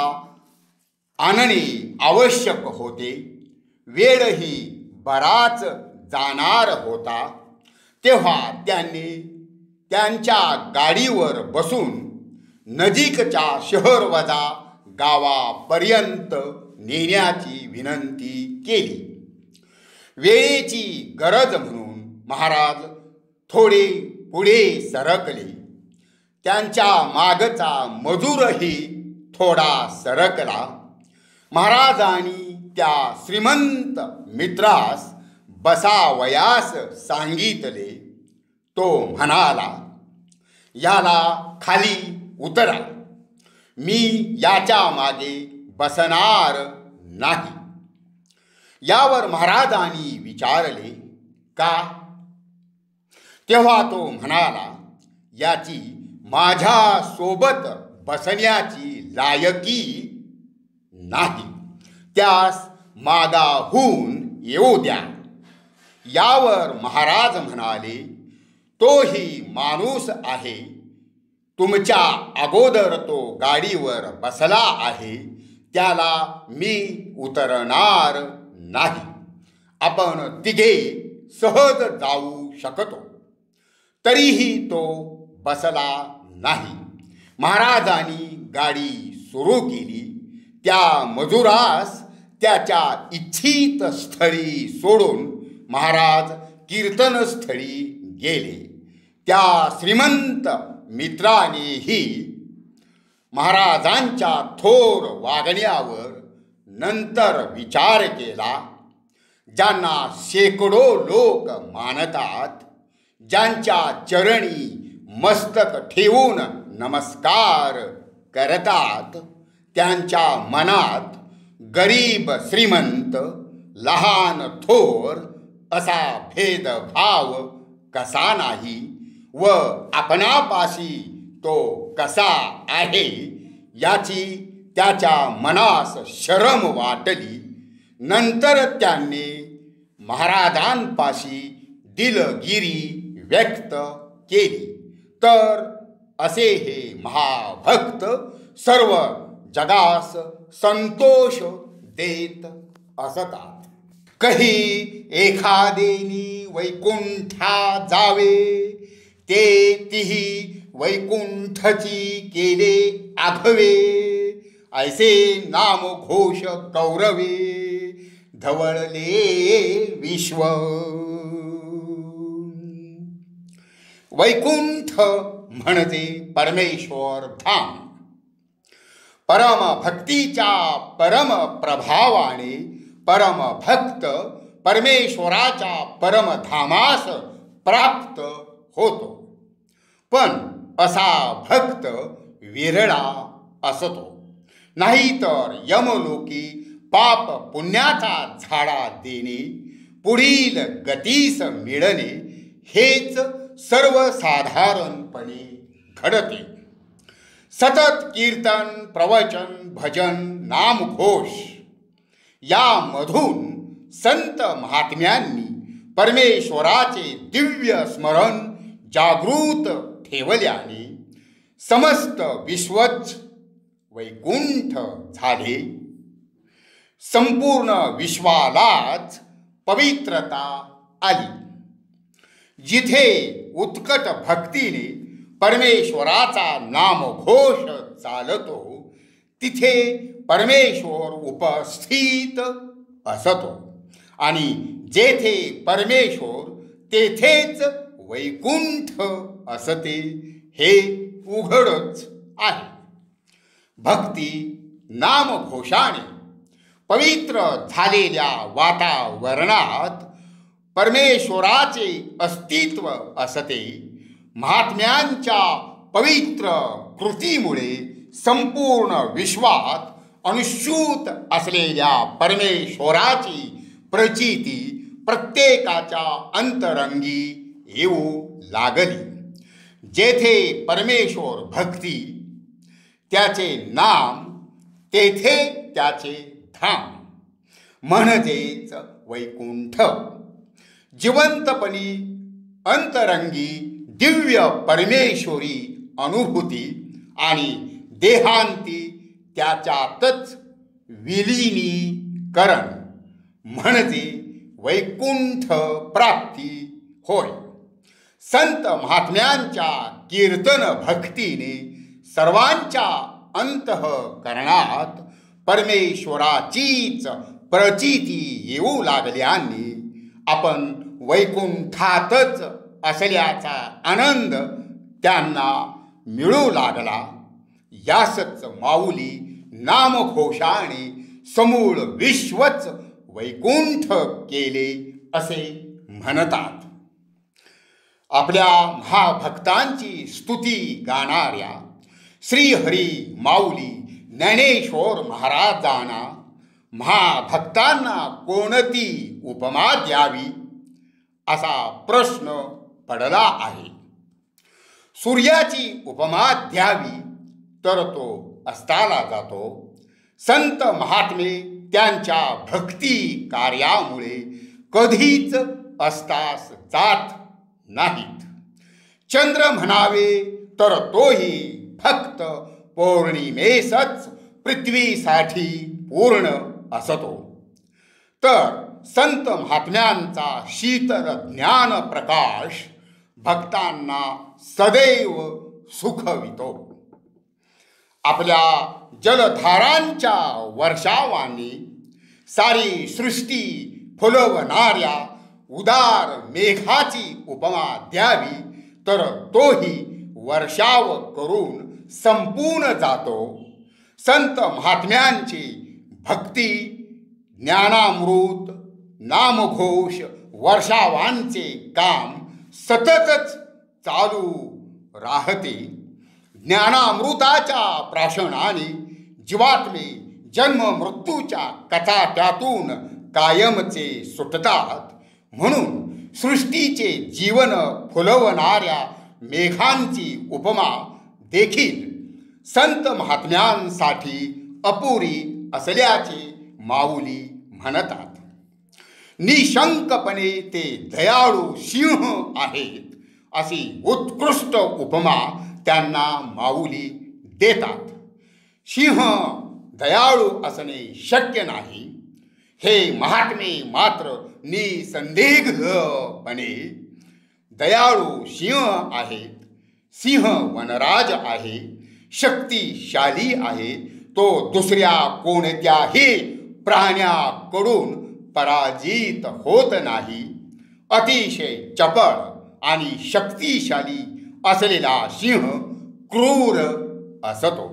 आणणे आवश्यक होते. वेळही बराच जाणार होता. तेव्हा त्यांनी त्यांच्या गाडीवर बसून नजीकच्या शहरवजा गावापर्यंत नेण्याची विनंती केली. वेळेची गरज म्हणून महाराज थोडे पुढे सरकले. त्यांच्या मागचा मजूरही थोडा सरकला. महाराजांनी त्या श्रीमंत मित्रास बसावयास सांगितले. तो म्हणाला, याला खाली उतरा, मी याच्या मागे बसणार नाही. यावर महाराजांनी विचारले, का? तेव्हा तो म्हणाला, याची माझ्या सोबत बसण्याची लायकी नाही, त्यास मागाहून येऊ द्या. यावर महाराज म्हणाले, तोही माणूस आहे. तुमच्या अगोदर तो गाडीवर बसला आहे, त्याला मी उतरणार नाही. आपण तिघे सहज जाऊ शकतो. तरीही तो बसला नाही. महाराजांनी गाडी सुरू केली. त्या मजुरास त्याच्या इच्छित स्थळी सोडून महाराज कीर्तनस्थळी गेले. त्या श्रीमंत मित्रानेही महाराजांच्या थोर वागण्यावर नंतर विचार केला. ज्यांना शेकडो लोक मानतात, ज्यांच्या चरणी मस्तक ठेवून नमस्कार करतात, त्यांच्या मनात गरीब श्रीमंत, लहान थोर असा भेदभाव कसा नाही व आपणापाशी तो कसा आहे याची त्याच्या मनास शरम वाटली. नंतर त्यांनी महाराजांपाशी दिलगिरी व्यक्त केली. तर असे हे महाभक्त सर्व जगास संतोष देत असतात. कही एखादेनी वैकुंठा जावे, ते तिही वैकुंठची केले आघवे. ऐसे नामघोष कौरवे, धवळले विश्व. वैकुंठ म्हणजे परमेश्वर धाम. परमभक्तीच्या परम प्रभावाने परमभक्त परमेश्वराच्या परमधामास प्राप्त होतो. पण असा भक्त विरळा असतो. नाहीतर यमलोकी पाप पुण्याचा झाडा देणे, पुढील गतीस मिळणे हेच सर्वसाधारणपणे घडते. सतत कीर्तन, प्रवचन, भजन, नामघोष यामधून संत महात्म्यांनी परमेश्वराचे दिव्य स्मरण जागृत ठेवल्याने समस्त विश्वच वैकुंठ झाले. संपूर्ण विश्वालाच पवित्रता आली. जिथे उत्कट भक्तीने परमेश्वराचा नामघोष चालतो, तिथे परमेश्वर उपस्थित असतो. आणि जेथे परमेश्वर तेथेच वैकुंठ असते हे उघडच आहे. भक्ती नामघोषाने पवित्र झालेल्या वातावरणात परमेश्वराचे अस्तित्व असते. महात्म्यांच्या पवित्र कृतीमुळे संपूर्ण विश्वात अनुस्यूत असलेल्या परमेश्वराची प्रचिती प्रत्येकाच्या अंतरंगी येऊ लागली. जेथे परमेश्वर भक्ती, त्याचे नाम तेथे त्याचे धाम, म्हणजेच वैकुंठ. जिवंतपणी अंतरंगी दिव्य परमेश्वरी अनुभूती आणि देहांती त्याच्यातच विलीनीकरण म्हणजे वैकुंठ प्राप्ती होय. संत महात्म्यांच्या कीर्तन भक्तीने सर्वांच्या अंतःकरणात परमेश्वराचीच प्रचिती येऊ लागल्याने आपण वैकुंठातच असल्याचा आनंद त्यांना मिळू लागला. यासच माऊली नामघोषाने समूळ विश्वच वैकुंठ केले असे म्हणतात. आपल्या महाभक्तांची स्तुती गाणाऱ्या श्रीहरी माऊली ज्ञानेश्वर महाराजांना महाभक्तांना कोणती उपमा द्यावी असा प्रश्न पडला आहे. सूर्याची उपमा द्यावी तर तो अस्ताला जातो. संत महात्मे त्यांच्या भक्ती कार्यामुळे कधीच अस्तास जात नाहीत. चंद्र म्हणावे तर तोही फक्त पौर्णिमेसच पृथ्वीसाठी पूर्ण असतो. तर संत महात्म्यांचा शीतल ज्ञान प्रकाश भक्तांना सदैव सुखवितो. आपल्या जलधारांच्या वर्षावाने सारी सृष्टी फुलवणाऱ्या उदार मेघाची उपमा द्यावी तर तोही वर्षाव करून संपून जातो. संत महात्म्यांची भक्ती, ज्ञानामृत, नामघोष वर्षावांचे काम सततच चालू राहते. ज्ञानामृताच्या प्राशनाने जीवात्मे जन्म मृत्यूच्या कचाट्यातून कायमचे सुटतात. म्हणून सृष्टीचे जीवन फुलवणाऱ्या मेघांची उपमा देखील संत महात्म्यांसाठी अपुरी असल्याचे माऊली म्हणतात. निशंकपणे ते दयाळू सिंह आहेत अशी उत्कृष्ट उपमा त्यांना माऊली देतात. सिंह दयाळू असणे शक्य नाही हे महात्मे मात्र निसंदिग्धपणे दयाळू सिंह आहेत. सिंह वनराज आहे, शक्तिशाली आहे. तो दुसऱ्या कोणत्याही प्राण्याकडून पराजित होत नाही. अतिशय चपळ आणि शक्तिशाली असलेला सिंह क्रूर असतो.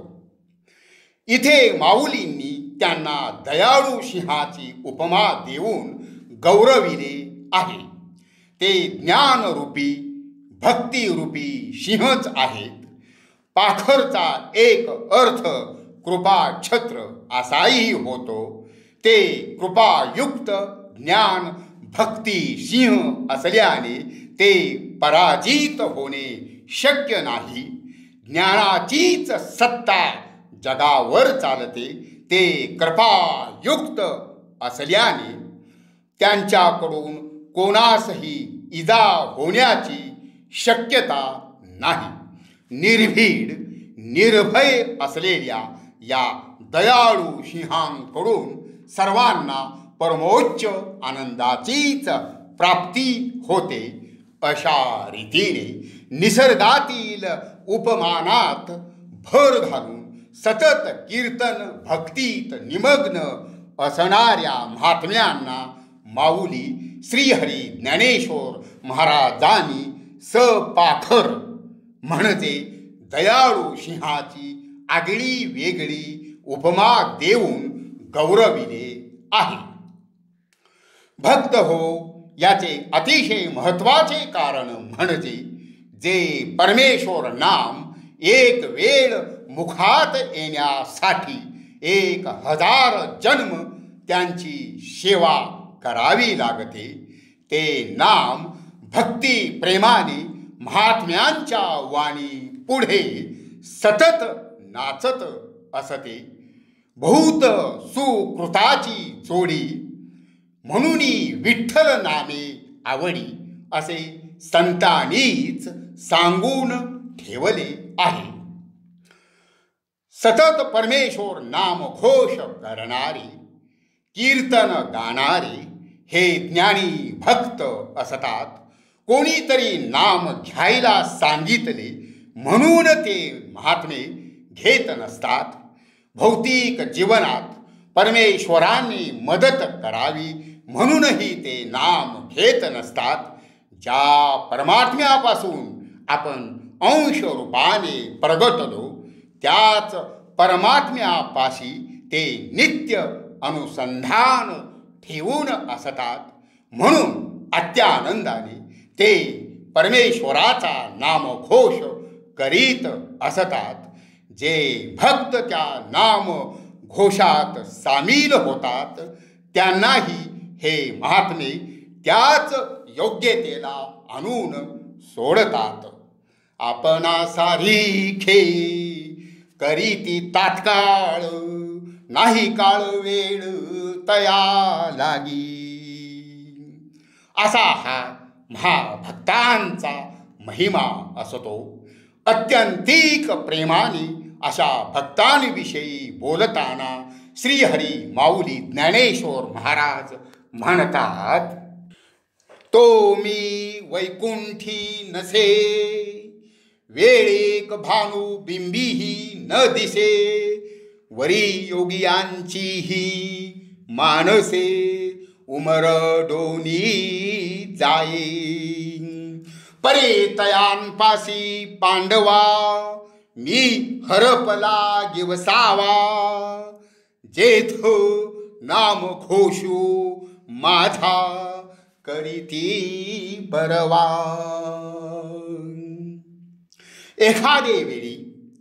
इथे माऊलींनी त्यांना दयाळू सिंहाची उपमा देऊन गौरविले आहे. ते ज्ञानरूपी भक्तिरूपी सिंहच आहेत. पाखरचा एक अर्थ कृपाछत्र असाही होतो. ते कृपायुक्त ज्ञान भक्ती सिंह असल्याने ते पराजित होणे शक्य नाही. ज्ञानाचीच सत्ता जगावर चालते. ते कृपायुक्त असल्याने त्यांच्याकडून कोणासही इजा होण्याची शक्यता नाही. निर्भीड निर्भय असलेल्या या दयाळू सिंहांकडून सर्वांना परमोच्च आनंदाचीच प्राप्ती होते. अशा रीतीने निसर्गातील उपमानात भर घालून सतत कीर्तन भक्तीत निमग्न असणाऱ्या महात्म्यांना माऊली श्रीहरी ज्ञानेश्वर महाराजांनी सपाखर म्हणजे दयाळू सिंहाची आगळी वेगळी उपमा देऊन गौरविले आहे. भक्त हो, याचे अतिशय महत्त्वाचे कारण म्हणजे जे परमेश्वर नाम एक वेळ मुखात येण्यासाठी 1000 जन्म त्यांची सेवा करावी लागते, ते नाम भक्ती प्रेमाने महात्म्यांच्या वाणी पुढे सतत नाचत असते. बहुत सुकृताची जोडी म्हणून विठ्ठल नामे आवडी असे संतांनीच सांगून ठेवले आहे. सतत परमेश्वर नाम घोष करणारे, कीर्तन गाणारे हे ज्ञानी भक्त असतात. कोणीतरी नाम घ्यायला सांगितले म्हणून ते महात्मे घेत नसतात. भौतिक जीवनात परमेश्वरांनी मदत करावी म्हणूनही ते नाम घेत नसतात. ज्या परमात्म्यापासून आपण अंश रूपाने प्रगटलो त्याच परमात्म्यापाशी ते नित्य अनुसंधान ठेवून असतात. म्हणून अत्यानंदाने ते परमेश्वराचा नामघोष करीत असतात. जे भक्त त्या नाम घोषात सामील होतात त्यांनाही हे महात्मे त्याच योग्यतेला आणून सोडतात. आपणा सारीखे करीती तात्काळ, नाही काळ वेळ तया लागी. असा हा महाभक्तांचा महिमा असतो. अत्यंतिक प्रेमाने अशा भक्तांविषयी बोलताना श्रीहरी माऊली ज्ञानेश्वर महाराज म्हणतात, तो मी वैकुंठी नसे, वेळेक भानू बिंबीही न दिसे, वरी योगियांचीही मानसे उमरडोनी जाये. परे तयांपासी पांडवा, मी हरपला गिवसावा, जेथ नाम घोषू माझा करीती बरवा. एखादे वेळी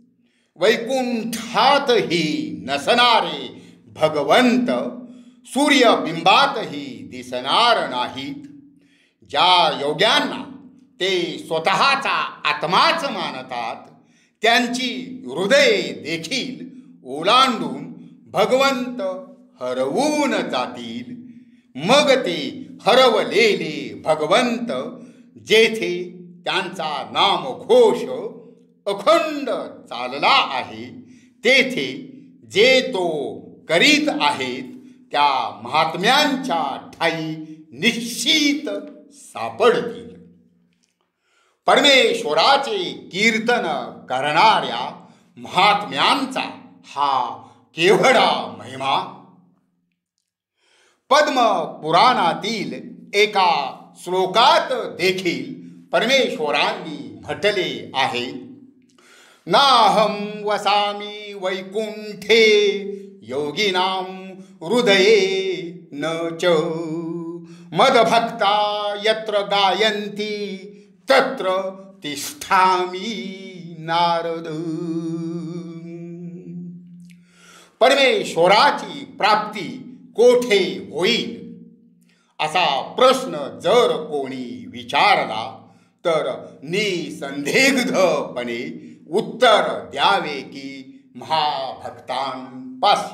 वैकुंठातही नसणारे भगवंत सूर्यबिंबातही दिसणार नाहीत. ज्या योग्यांना ते स्वतःचा आत्माच मानतात त्यांची हृदये देखील ओलांडून भगवंत हरवून जातील. मग ते हरवलेले भगवंत जेथे त्यांचा नामघोष अखंड चालला आहे तेथे जे तो करीत आहेत त्या महात्म्यांच्या ठाई निश्चित सापडतील. परमेश्वराचे कीर्तन करणाऱ्या महात्म्यांचा हा केवढा महिमा. पद्म पुराणातील एका श्लोकात देखील परमेश्वरांनी म्हटले आहे, नाहं वसामि वैकुंठे योगिनां हृदये न च, मदभक्ता यत्र गायन्ति तत्र तिष्ठामि नारद. परमेश्वराची प्राप्ती कोठे होईल असा प्रश्न जर कोणी विचारला तर निसंदिग्धपणे उत्तर द्यावे की महाभक्तांपाशी.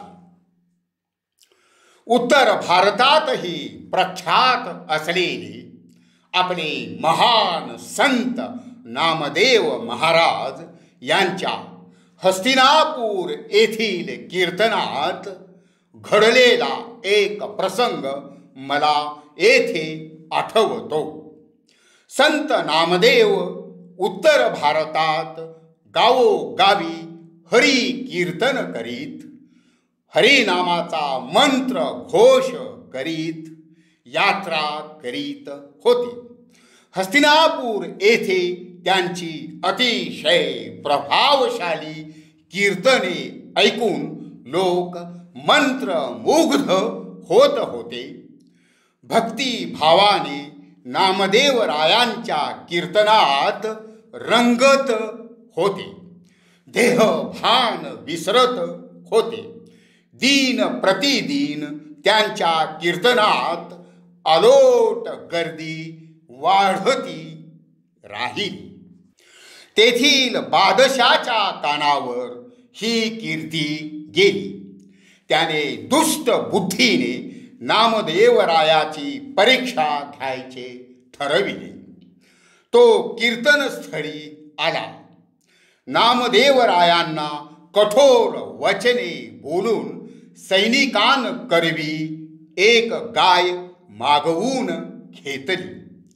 उत्तर भारतातही प्रख्यात असलेले आपले महान संत नामदेव महाराज यांच्या हस्तिनापूर येथील कीर्तनात घडलेला एक प्रसंग मला येथे आठवतो. संत नामदेव उत्तर भारतात गावोगावी हरी कीर्तन करीत, हरिनामाचा मंत्र घोष करीत यात्रा करीत होते. हस्तिनापूर येथे त्यांची अतिशय प्रभावशाली कीर्तने ऐकून लोक मंत्रमुग्ध होत होते. भक्तिभावाने नामदेवरायांच्या कीर्तनात रंगत होते, देह भान विसरत होते. दीन प्रतिदिन त्यांच्या कीर्तनात अलोट गर्दी वाढती राहिली. तेथील बादशाच्या कानावर ही कीर्ती गेली. त्याने दुष्ट बुद्धीने नामदेवरायाची परीक्षा घ्यायचे ठरविले. तो कीर्तनस्थळी आला. नामदेवरायांना कठोर वचने बोलून सैनिकांकरवी एक गाय मागवून घेतली.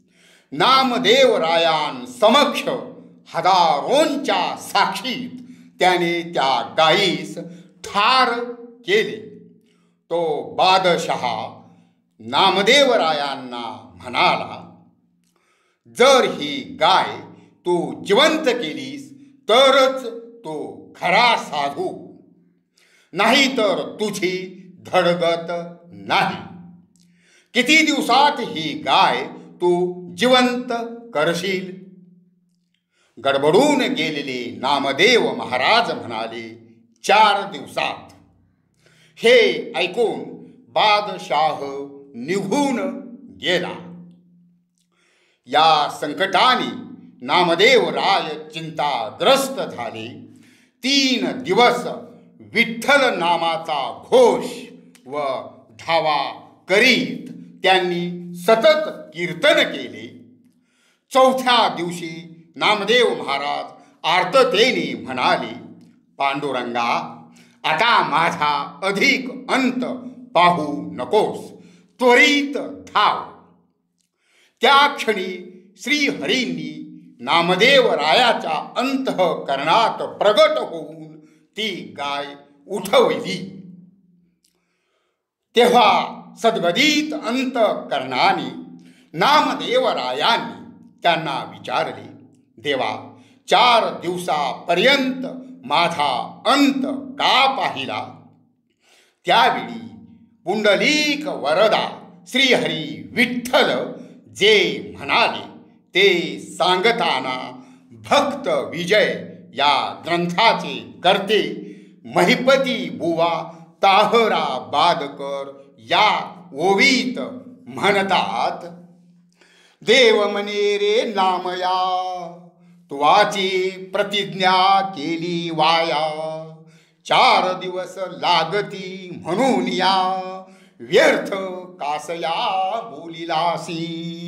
नामदेवरायांसमक्ष हजारोंच्या साक्षीत त्याने त्या गायीस ठार केले. तो बादशहा नामदेवरायांना म्हणाला, जर ही गाय तू जिवंत केलीस तरच तो खरा साधू, नाही तर तुझी धडगत नाही. किती दिवसात ही गाय तू जिवंत करशील? गडबडून गेलेले नामदेव महाराज म्हणाले, 4 दिवसात. हे ऐकून बादशाह निघून गेला. या संकटाने नामदेवराय चिंताग्रस्त झाले. 3 दिवस विठ्ठल नामाचा घोष व धावा करीत त्यांनी सतत कीर्तन केले. 4थ्या दिवशी नामदेव महाराज आर्ततेने म्हणाले, पांडुरंगा, आता माझा अधिक अंत पाहू नकोस, त्वरित धाव. त्या क्षणी श्रीहरींनी नामदेवरायाच्या अंतःकरणात प्रगट होऊन ती गाय उठवली. तेव्हा सद्गदित अंतःकरणाने नामदेवरायांनी त्यांना विचारले, देवा, 4 दिवसापर्यंत माझा अंत का पाहिला? त्यावेळी पुंडलीक वरदा श्रीहरी विठ्ठल जे म्हणाले ते सांगताना भक्त विजय या ग्रंथाचे कर्ते महिपती बुवा ताहरा बादकर या ओवीत म्हणतात, देव म्हणे रे नामया, तुवाची प्रतिज्ञा केली वाया. 4 दिवस लागती म्हणून या, व्यर्थ कासया बोलिलासी.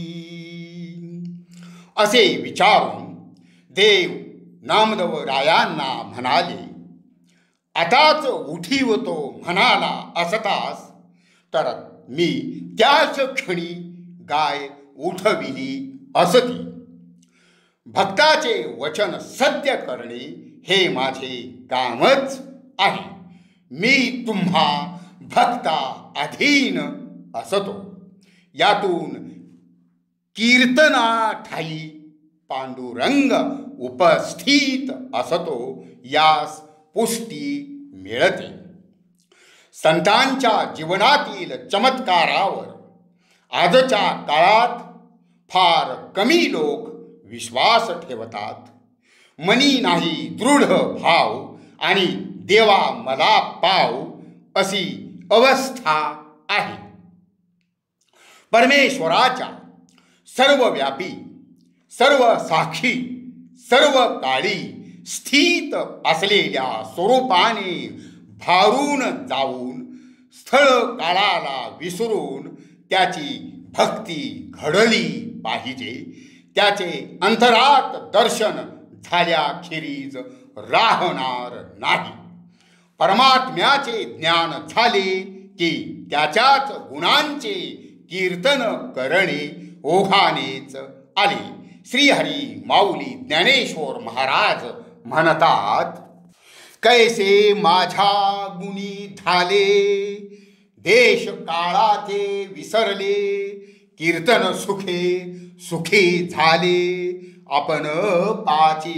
असे विचारून देव नामदेवरायांना म्हणाले, आताच उठीवतो म्हणाला असतास तर मी त्याच क्षणी गाय उठविली असती. भक्ताचे वचन सत्य करणे हे माझे कामच आहे. मी तुम्हा भक्ता अधीन असतो. यातून कीर्तनाठाई पांडुरंग उपस्थित असतो यास पुष्टी मिळते. संतांच्या जीवनातील चमत्कारावर आजच्या काळात फार कमी लोक विश्वास ठेवतात. मनी नाही दृढ भाव आणि देवा मला पाव अशी अवस्था आहे. परमेश्वराच्या सर्वव्यापी, सर्व साक्षी, सर्व काळी स्थित असलेल्या स्वरूपाने भारून जाऊन स्थळ काळाला विसरून त्याची भक्ती घडली पाहिजे. त्याचे अंतरात दर्शन झाल्याखेरीज राहणार नाही. परमात्म्याचे ज्ञान झाले की त्याच्याच गुणांचे कीर्तन करणे ओघानेच आले. श्रीहरी माऊली ज्ञानेश्वर महाराज म्हणतात, कैसे माझ्या गुणी झाले, देश काळाचे विसरले, कीर्तन सुखे सुखी झाले आपण पाची.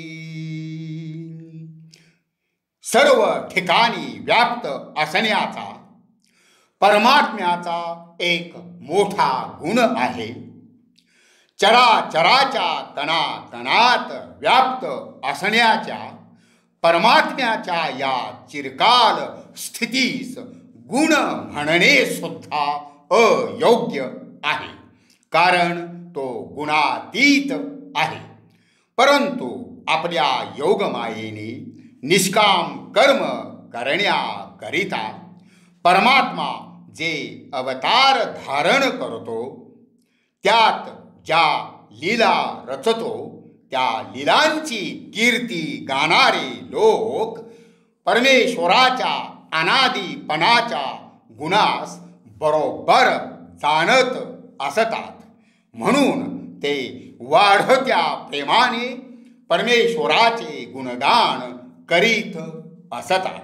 सर्व ठिकाणी व्याप्त असण्याचा परमात्म्याचा एक मोठा गुण आहे. चराचराच्या कणाकणात व्याप्त असण्याच्या परमात्म्याच्या या चिरकाल स्थितीस गुण म्हणणे सुद्धा अयोग्य आहे, कारण तो गुणातीत आहे. परंतु आपल्या योगमायेने निष्काम कर्म करण्याकरिता परमात्मा जे अवतार धारण करतो, त्यात ज्या लीला रचतो, त्या लीलांची कीर्ती गाणारे लोक परमेश्वराच्या अनादिपणाच्या गुणास बरोबर जाणत असतात. म्हणून ते वाढत्या प्रेमाने परमेश्वराचे गुणगान करीत असतात.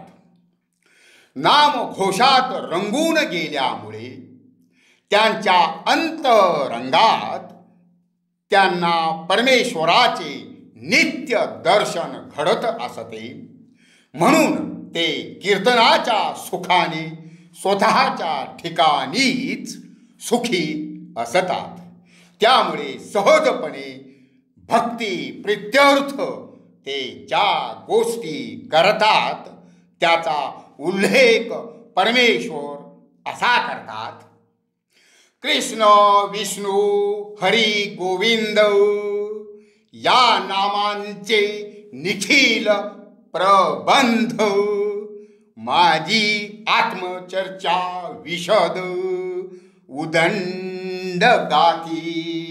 नामघोषात रंगून गेल्यामुळे त्यांच्या अंतरंगात त्यांना परमेश्वराचे नित्य दर्शन घडत असते. म्हणून ते कीर्तनाच्या सुखाने स्वतःच्या ठिकाणीच सुखी असतात. त्यामुळे सहजपणे भक्ती प्रित्यर्थ ते ज्या गोष्टी करतात त्याचा उल्लेख परमेश्वर असा करतात. कृष्ण विष्णू हरी गोविंद या नामांचे निखिल प्रबंध, माझी आत्मचर्चा विशद उदंड गाती.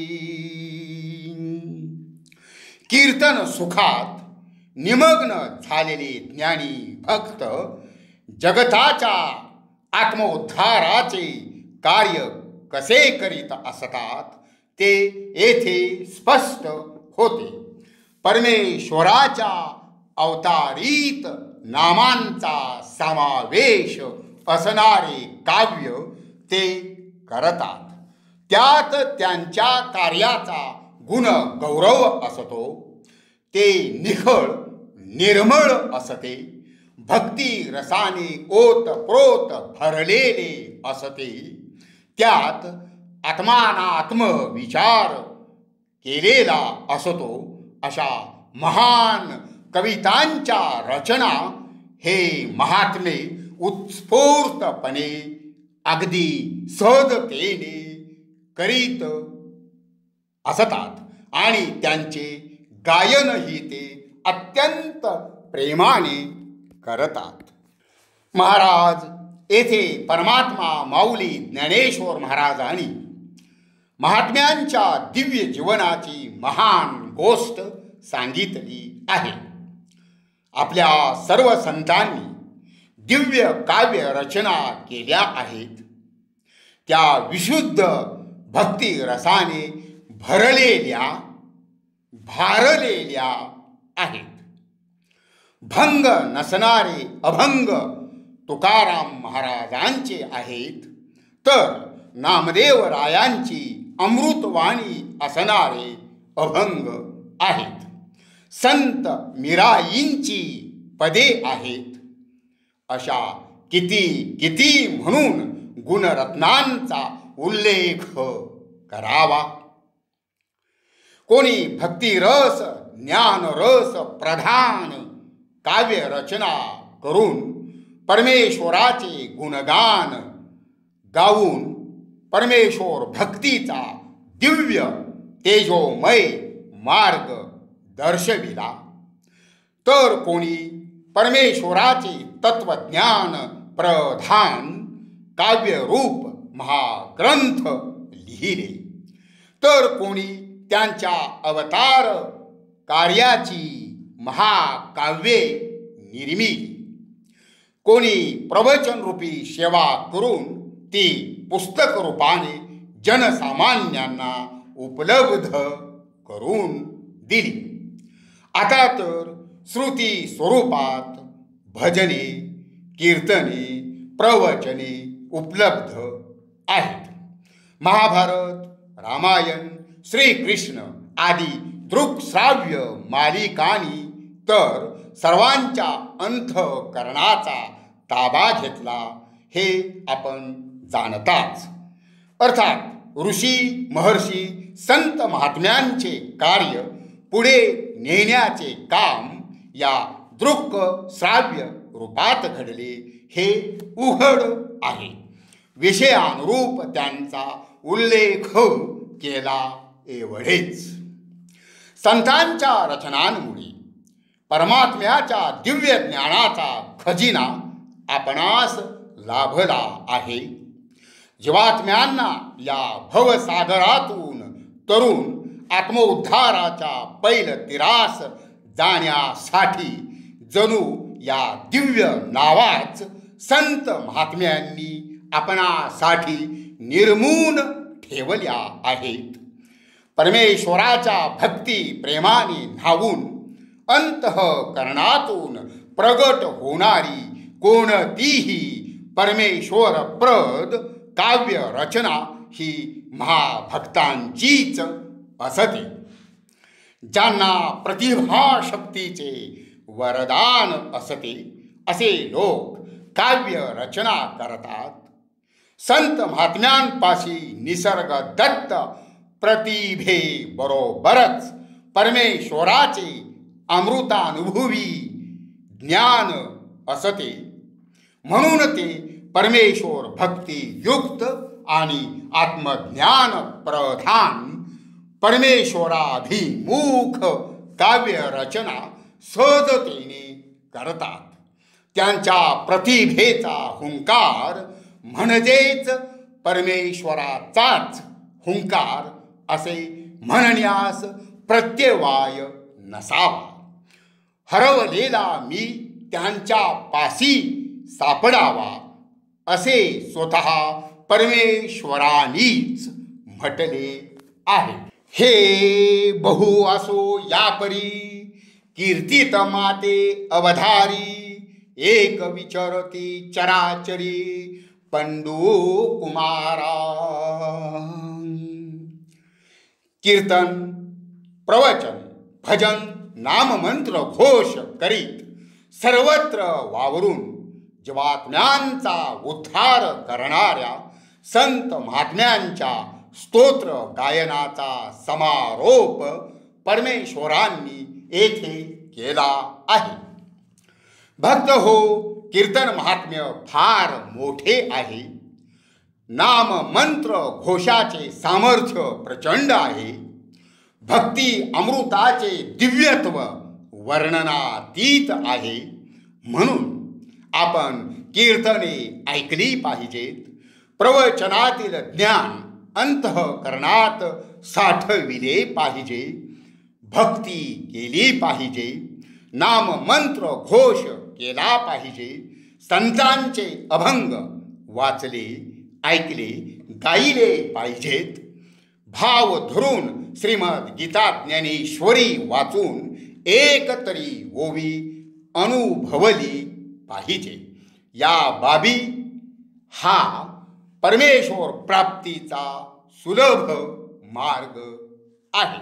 कीर्तन सुखात निमग्न झालेले ज्ञानी भक्त जगताच्या आत्मोद्धाराचे कार्य कसे करीत असतात ते येथे स्पष्ट होते. परमेश्वराच्या अवतारित नामांचा समावेश असणारे काव्य ते करतात. त्यात त्यांच्या कार्याचा गुण गौरव असतो. ते निखळ निर्मळ असते. भक्ती रसाने ओतप्रोत भरलेले असते. त्यात आत्मानात्म विचार केलेला असतो. अशा महान कवितांच्या रचना हे महात्मे उत्स्फूर्तपणे अगदी सहजतेने करीत असतात आणि त्यांचे गायनही ते अत्यंत प्रेमाने करतात. महाराज येथे परमात्मा माऊली ज्ञानेश्वर महाराजांनी महात्म्यांच्या दिव्य जीवनाची महान गोष्ट सांगितली आहे. आपल्या सर्व संतांनी दिव्य काव्य रचना केल्या आहेत. त्या विशुद्ध भक्ती रसाने भारलेल्या आहेत. भंग नसणारे अभंग तुकाराम महाराजांचे आहेत, तर नामदेव रायांची अमृतवाणी असणारे अभंग आहेत. संत मीराईंची पदे आहेत. अशा किती म्हणून गुणरत्नांचा उल्लेख करावा. कोणी भक्तिरस ज्ञानरस प्रधान काव्य रचना करून परमेश्वराचे गुणगान गाऊन परमेश्वर भक्तीचा दिव्य तेजोमय मार्ग दर्शविला, तर कोणी परमेश्वराचे तत्वज्ञान प्रधान काव्यरूप महाग्रंथ लिहिले, तर कोणी त्यांच्या अवतार कार्याची महाकाव्ये निर्मिली. कोणी प्रवचनरूपी सेवा करून ती पुस्तक रूपाने जनसामान्यांना उपलब्ध करून दिली. आता तर श्रुती स्वरूपात भजने, कीर्तने, प्रवचने उपलब्ध आहेत. महाभारत, रामायण, श्रीकृष्ण आदी दृक्श्राव्य मालिकांनी तर सर्वांच्या अंतःकरणाचा ताबा घेतला हे आपण जाणताच. अर्थात ऋषी, महर्षी, संत महात्म्यांचे कार्य पुढे नेण्याचे काम या दृक् श्राव्य रूपात घडले हे उघड आहे. विषयानुरूप त्यांचा उल्लेख केला एवढेच. संतांच्या रचनांमुळे परमात्म्याच्या दिव्य ज्ञानाचा खजिना आपणास लाभला आहे. जीवात्म्यांना या भवसागरातून तरुण आत्मोद्धाराच्या पैलतीरास जाण्यासाठी जणू या दिव्य नावाच संत महात्म्यांनी आपणासाठी निर्मून ठेवल्या आहेत. परमेश्वराच्या भक्ती प्रेमाने न्हावून अंतःकरणातून प्रगट होणारी कोणतीही परमेश्वरप्रद काव्य रचना ही महाभक्तांचीच असते. ज्यांना प्रतिभाशक्तीचे वरदान असते असे लोक काव्य रचना करतात. संत महात्म्यांपाशी निसर्ग दत्त प्रतिभे बरोबरच परमेश्वराचे अमृतानुभवी ज्ञान असते. म्हणून ते परमेश्वर भक्ती युक्त आणि आत्मज्ञान प्रधान परमेश्वराभिमुख काव्य रचना सहजतेने करतात. त्यांच्या प्रतिभेचा हुंकार म्हणजेच परमेश्वराचाच हुंकार असे म्हणण्यास प्रत्यवाय नसावा. हरवलेला मी त्यांच्या पाशी सापडावा असे स्वतः परमेश्वरानीच म्हटले आहे. हे बहु असो यापरी कीर्तित माते अवधारी एक विचरती चराचरी पंडू कुमारा. कीर्तन प्रवचन भजन नाममंत्र घोष करीत सर्वत्र वावरून जीवात्म्यांचा उद्धार करणाऱ्या संत महात्म्यांच्या स्तोत्र गायनाचा समारोप परमेश्वरांनी येथे केला आहे. भक्त हो, कीर्तन महात्म्य फार मोठे आहे. नाम मंत्र घोषाचे सामर्थ्य प्रचंड आहे. भक्ती अमृताचे दिव्यत्व वर्णनातीत आहे. म्हणून आपण कीर्तने ऐकली पाहिजेत. प्रवचनातील ज्ञान अंतःकरणात साठविले पाहिजे. भक्ती केली पाहिजे. नाम मंत्र घोष केला पाहिजे. संतांचे अभंग वाचले, ऐकले, गायले पाहिजेत. भाव धरून श्रीमद गीता ज्ञानेश्वरी वाचून एक तरी ओवी अनुभवली पाहिजे. या बाबी हा परमेश्वर प्राप्तीचा सुलभ मार्ग आहे.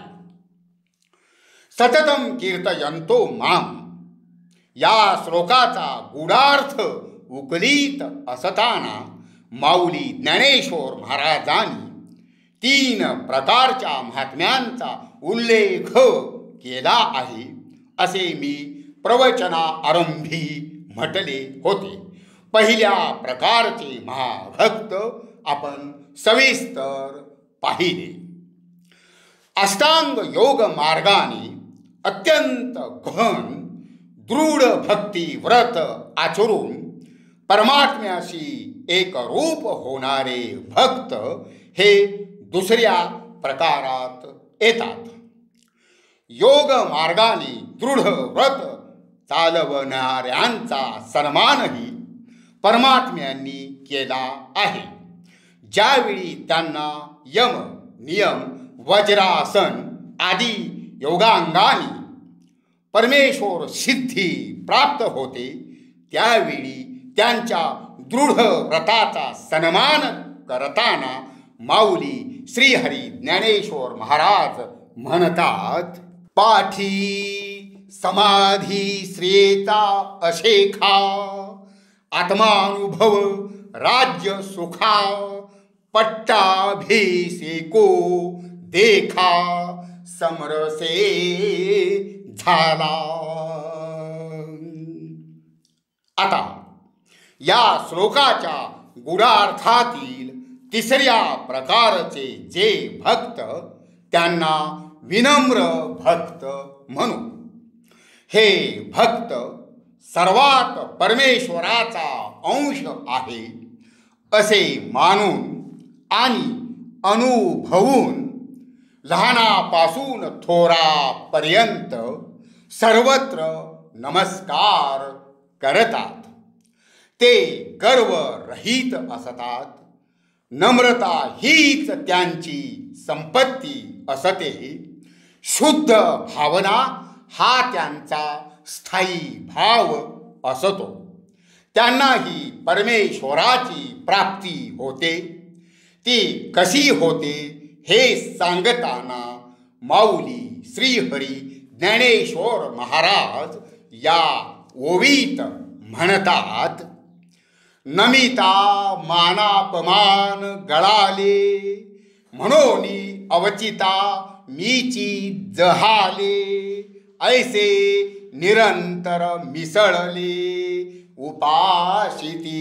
सततम कीर्तयंतो माम या श्लोकाचा गूढार्थ उकलीत असताना माऊली ज्ञानेश्वर महाराजांनी 3 प्रकारच्या महात्म्यांचा उल्लेख केला आहे असे मी प्रवचना आरंभी म्हटले होते. पहिल्या प्रकारचे महाभक्त आपण सविस्तर पाहिले. अष्टांग योग मार्गाने अत्यंत गहन दृढ भक्ती व्रत आचरून परमात्म्याशी एकरूप होणारे भक्त हे दुसऱ्या प्रकारात येतात. योग मार्गाने दृढ व्रत चालवणाऱ्यांचा सन्मानही परमात्म्यांनी केला आहे. ज्यावेळी त्यांना यम नियम वज्रासन आदी योगांगानी परमेश्वर सिद्धी प्राप्त होते, त्यावेळी त्यांच्या दृढ व्रताचा सन्मान करताना माऊली श्रीहरी ज्ञानेश्वर महाराज म्हणतात, पाठी समाधी श्रेता अशेखा आत्मानुभव राज्य सुखा पट्टाभिषेको देखा समरसे झाला. आता या श्लोकाच्या गूढार्थातील तिसऱ्या प्रकारचे जे भक्त त्यांना विनम्र भक्त म्हणू. हे भक्त सर्वात परमेश्वराचा अंश आहे असे मानून आणि अनुभवून लहानापासून थोरापर्यंत सर्वत्र नमस्कार करतात. ते गर्वरहित असतात. नम्रता हीच त्यांची संपत्ती असते. शुद्ध भावना हा त्यांचा स्थायी भाव असतो. त्यांनाही परमेश्वराची प्राप्ती होते. ती कशी होते हे सांगताना माऊली श्रीहरी ज्ञानेश्वर महाराज या ओवीत म्हणतात. नमिता मानापमान गळाले, म्हणून अवचिता मीची जहाले. ऐसे निरंतर मिसळले उपाशिती.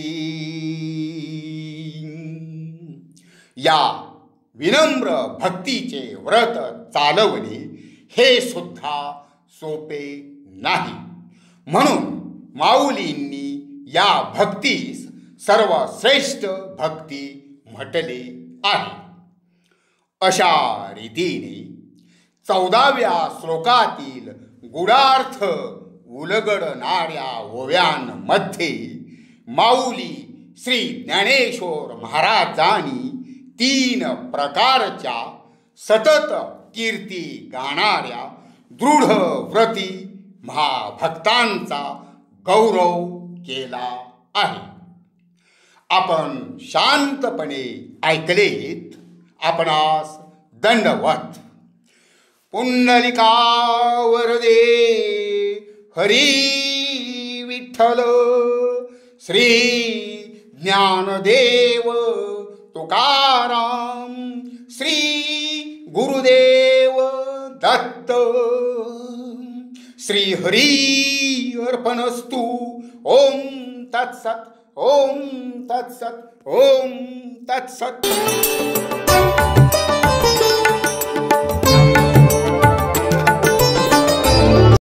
या विनम्र भक्तीचे व्रत चालवणे हे सुद्धा सोपे नाही. म्हणून माऊलींनी या भक्तीस सर्वश्रेष्ठ भक्ती म्हटले आहे. अशा रीतीने 14व्या श्लोकातील गूढार्थ उलगडणाऱ्या ओव्यांमध्ये माऊली श्री ज्ञानेश्वर महाराजांनी 3 प्रकारच्या सतत कीर्ती गाणाऱ्या दृढ व्रती महाभक्तांचा गौरव केला आहे. आपण शांतपणे ऐकलेत. आपणास दंडवत. पुंडलिका वरदे हरी विठ्ठल. श्री ज्ञानदेव तुकाराम. श्री गुरुदेव दत्त. श्री हरी अर्पणस्तु. ओम तत्सत. ओम तत्सत. ओम तत्सत.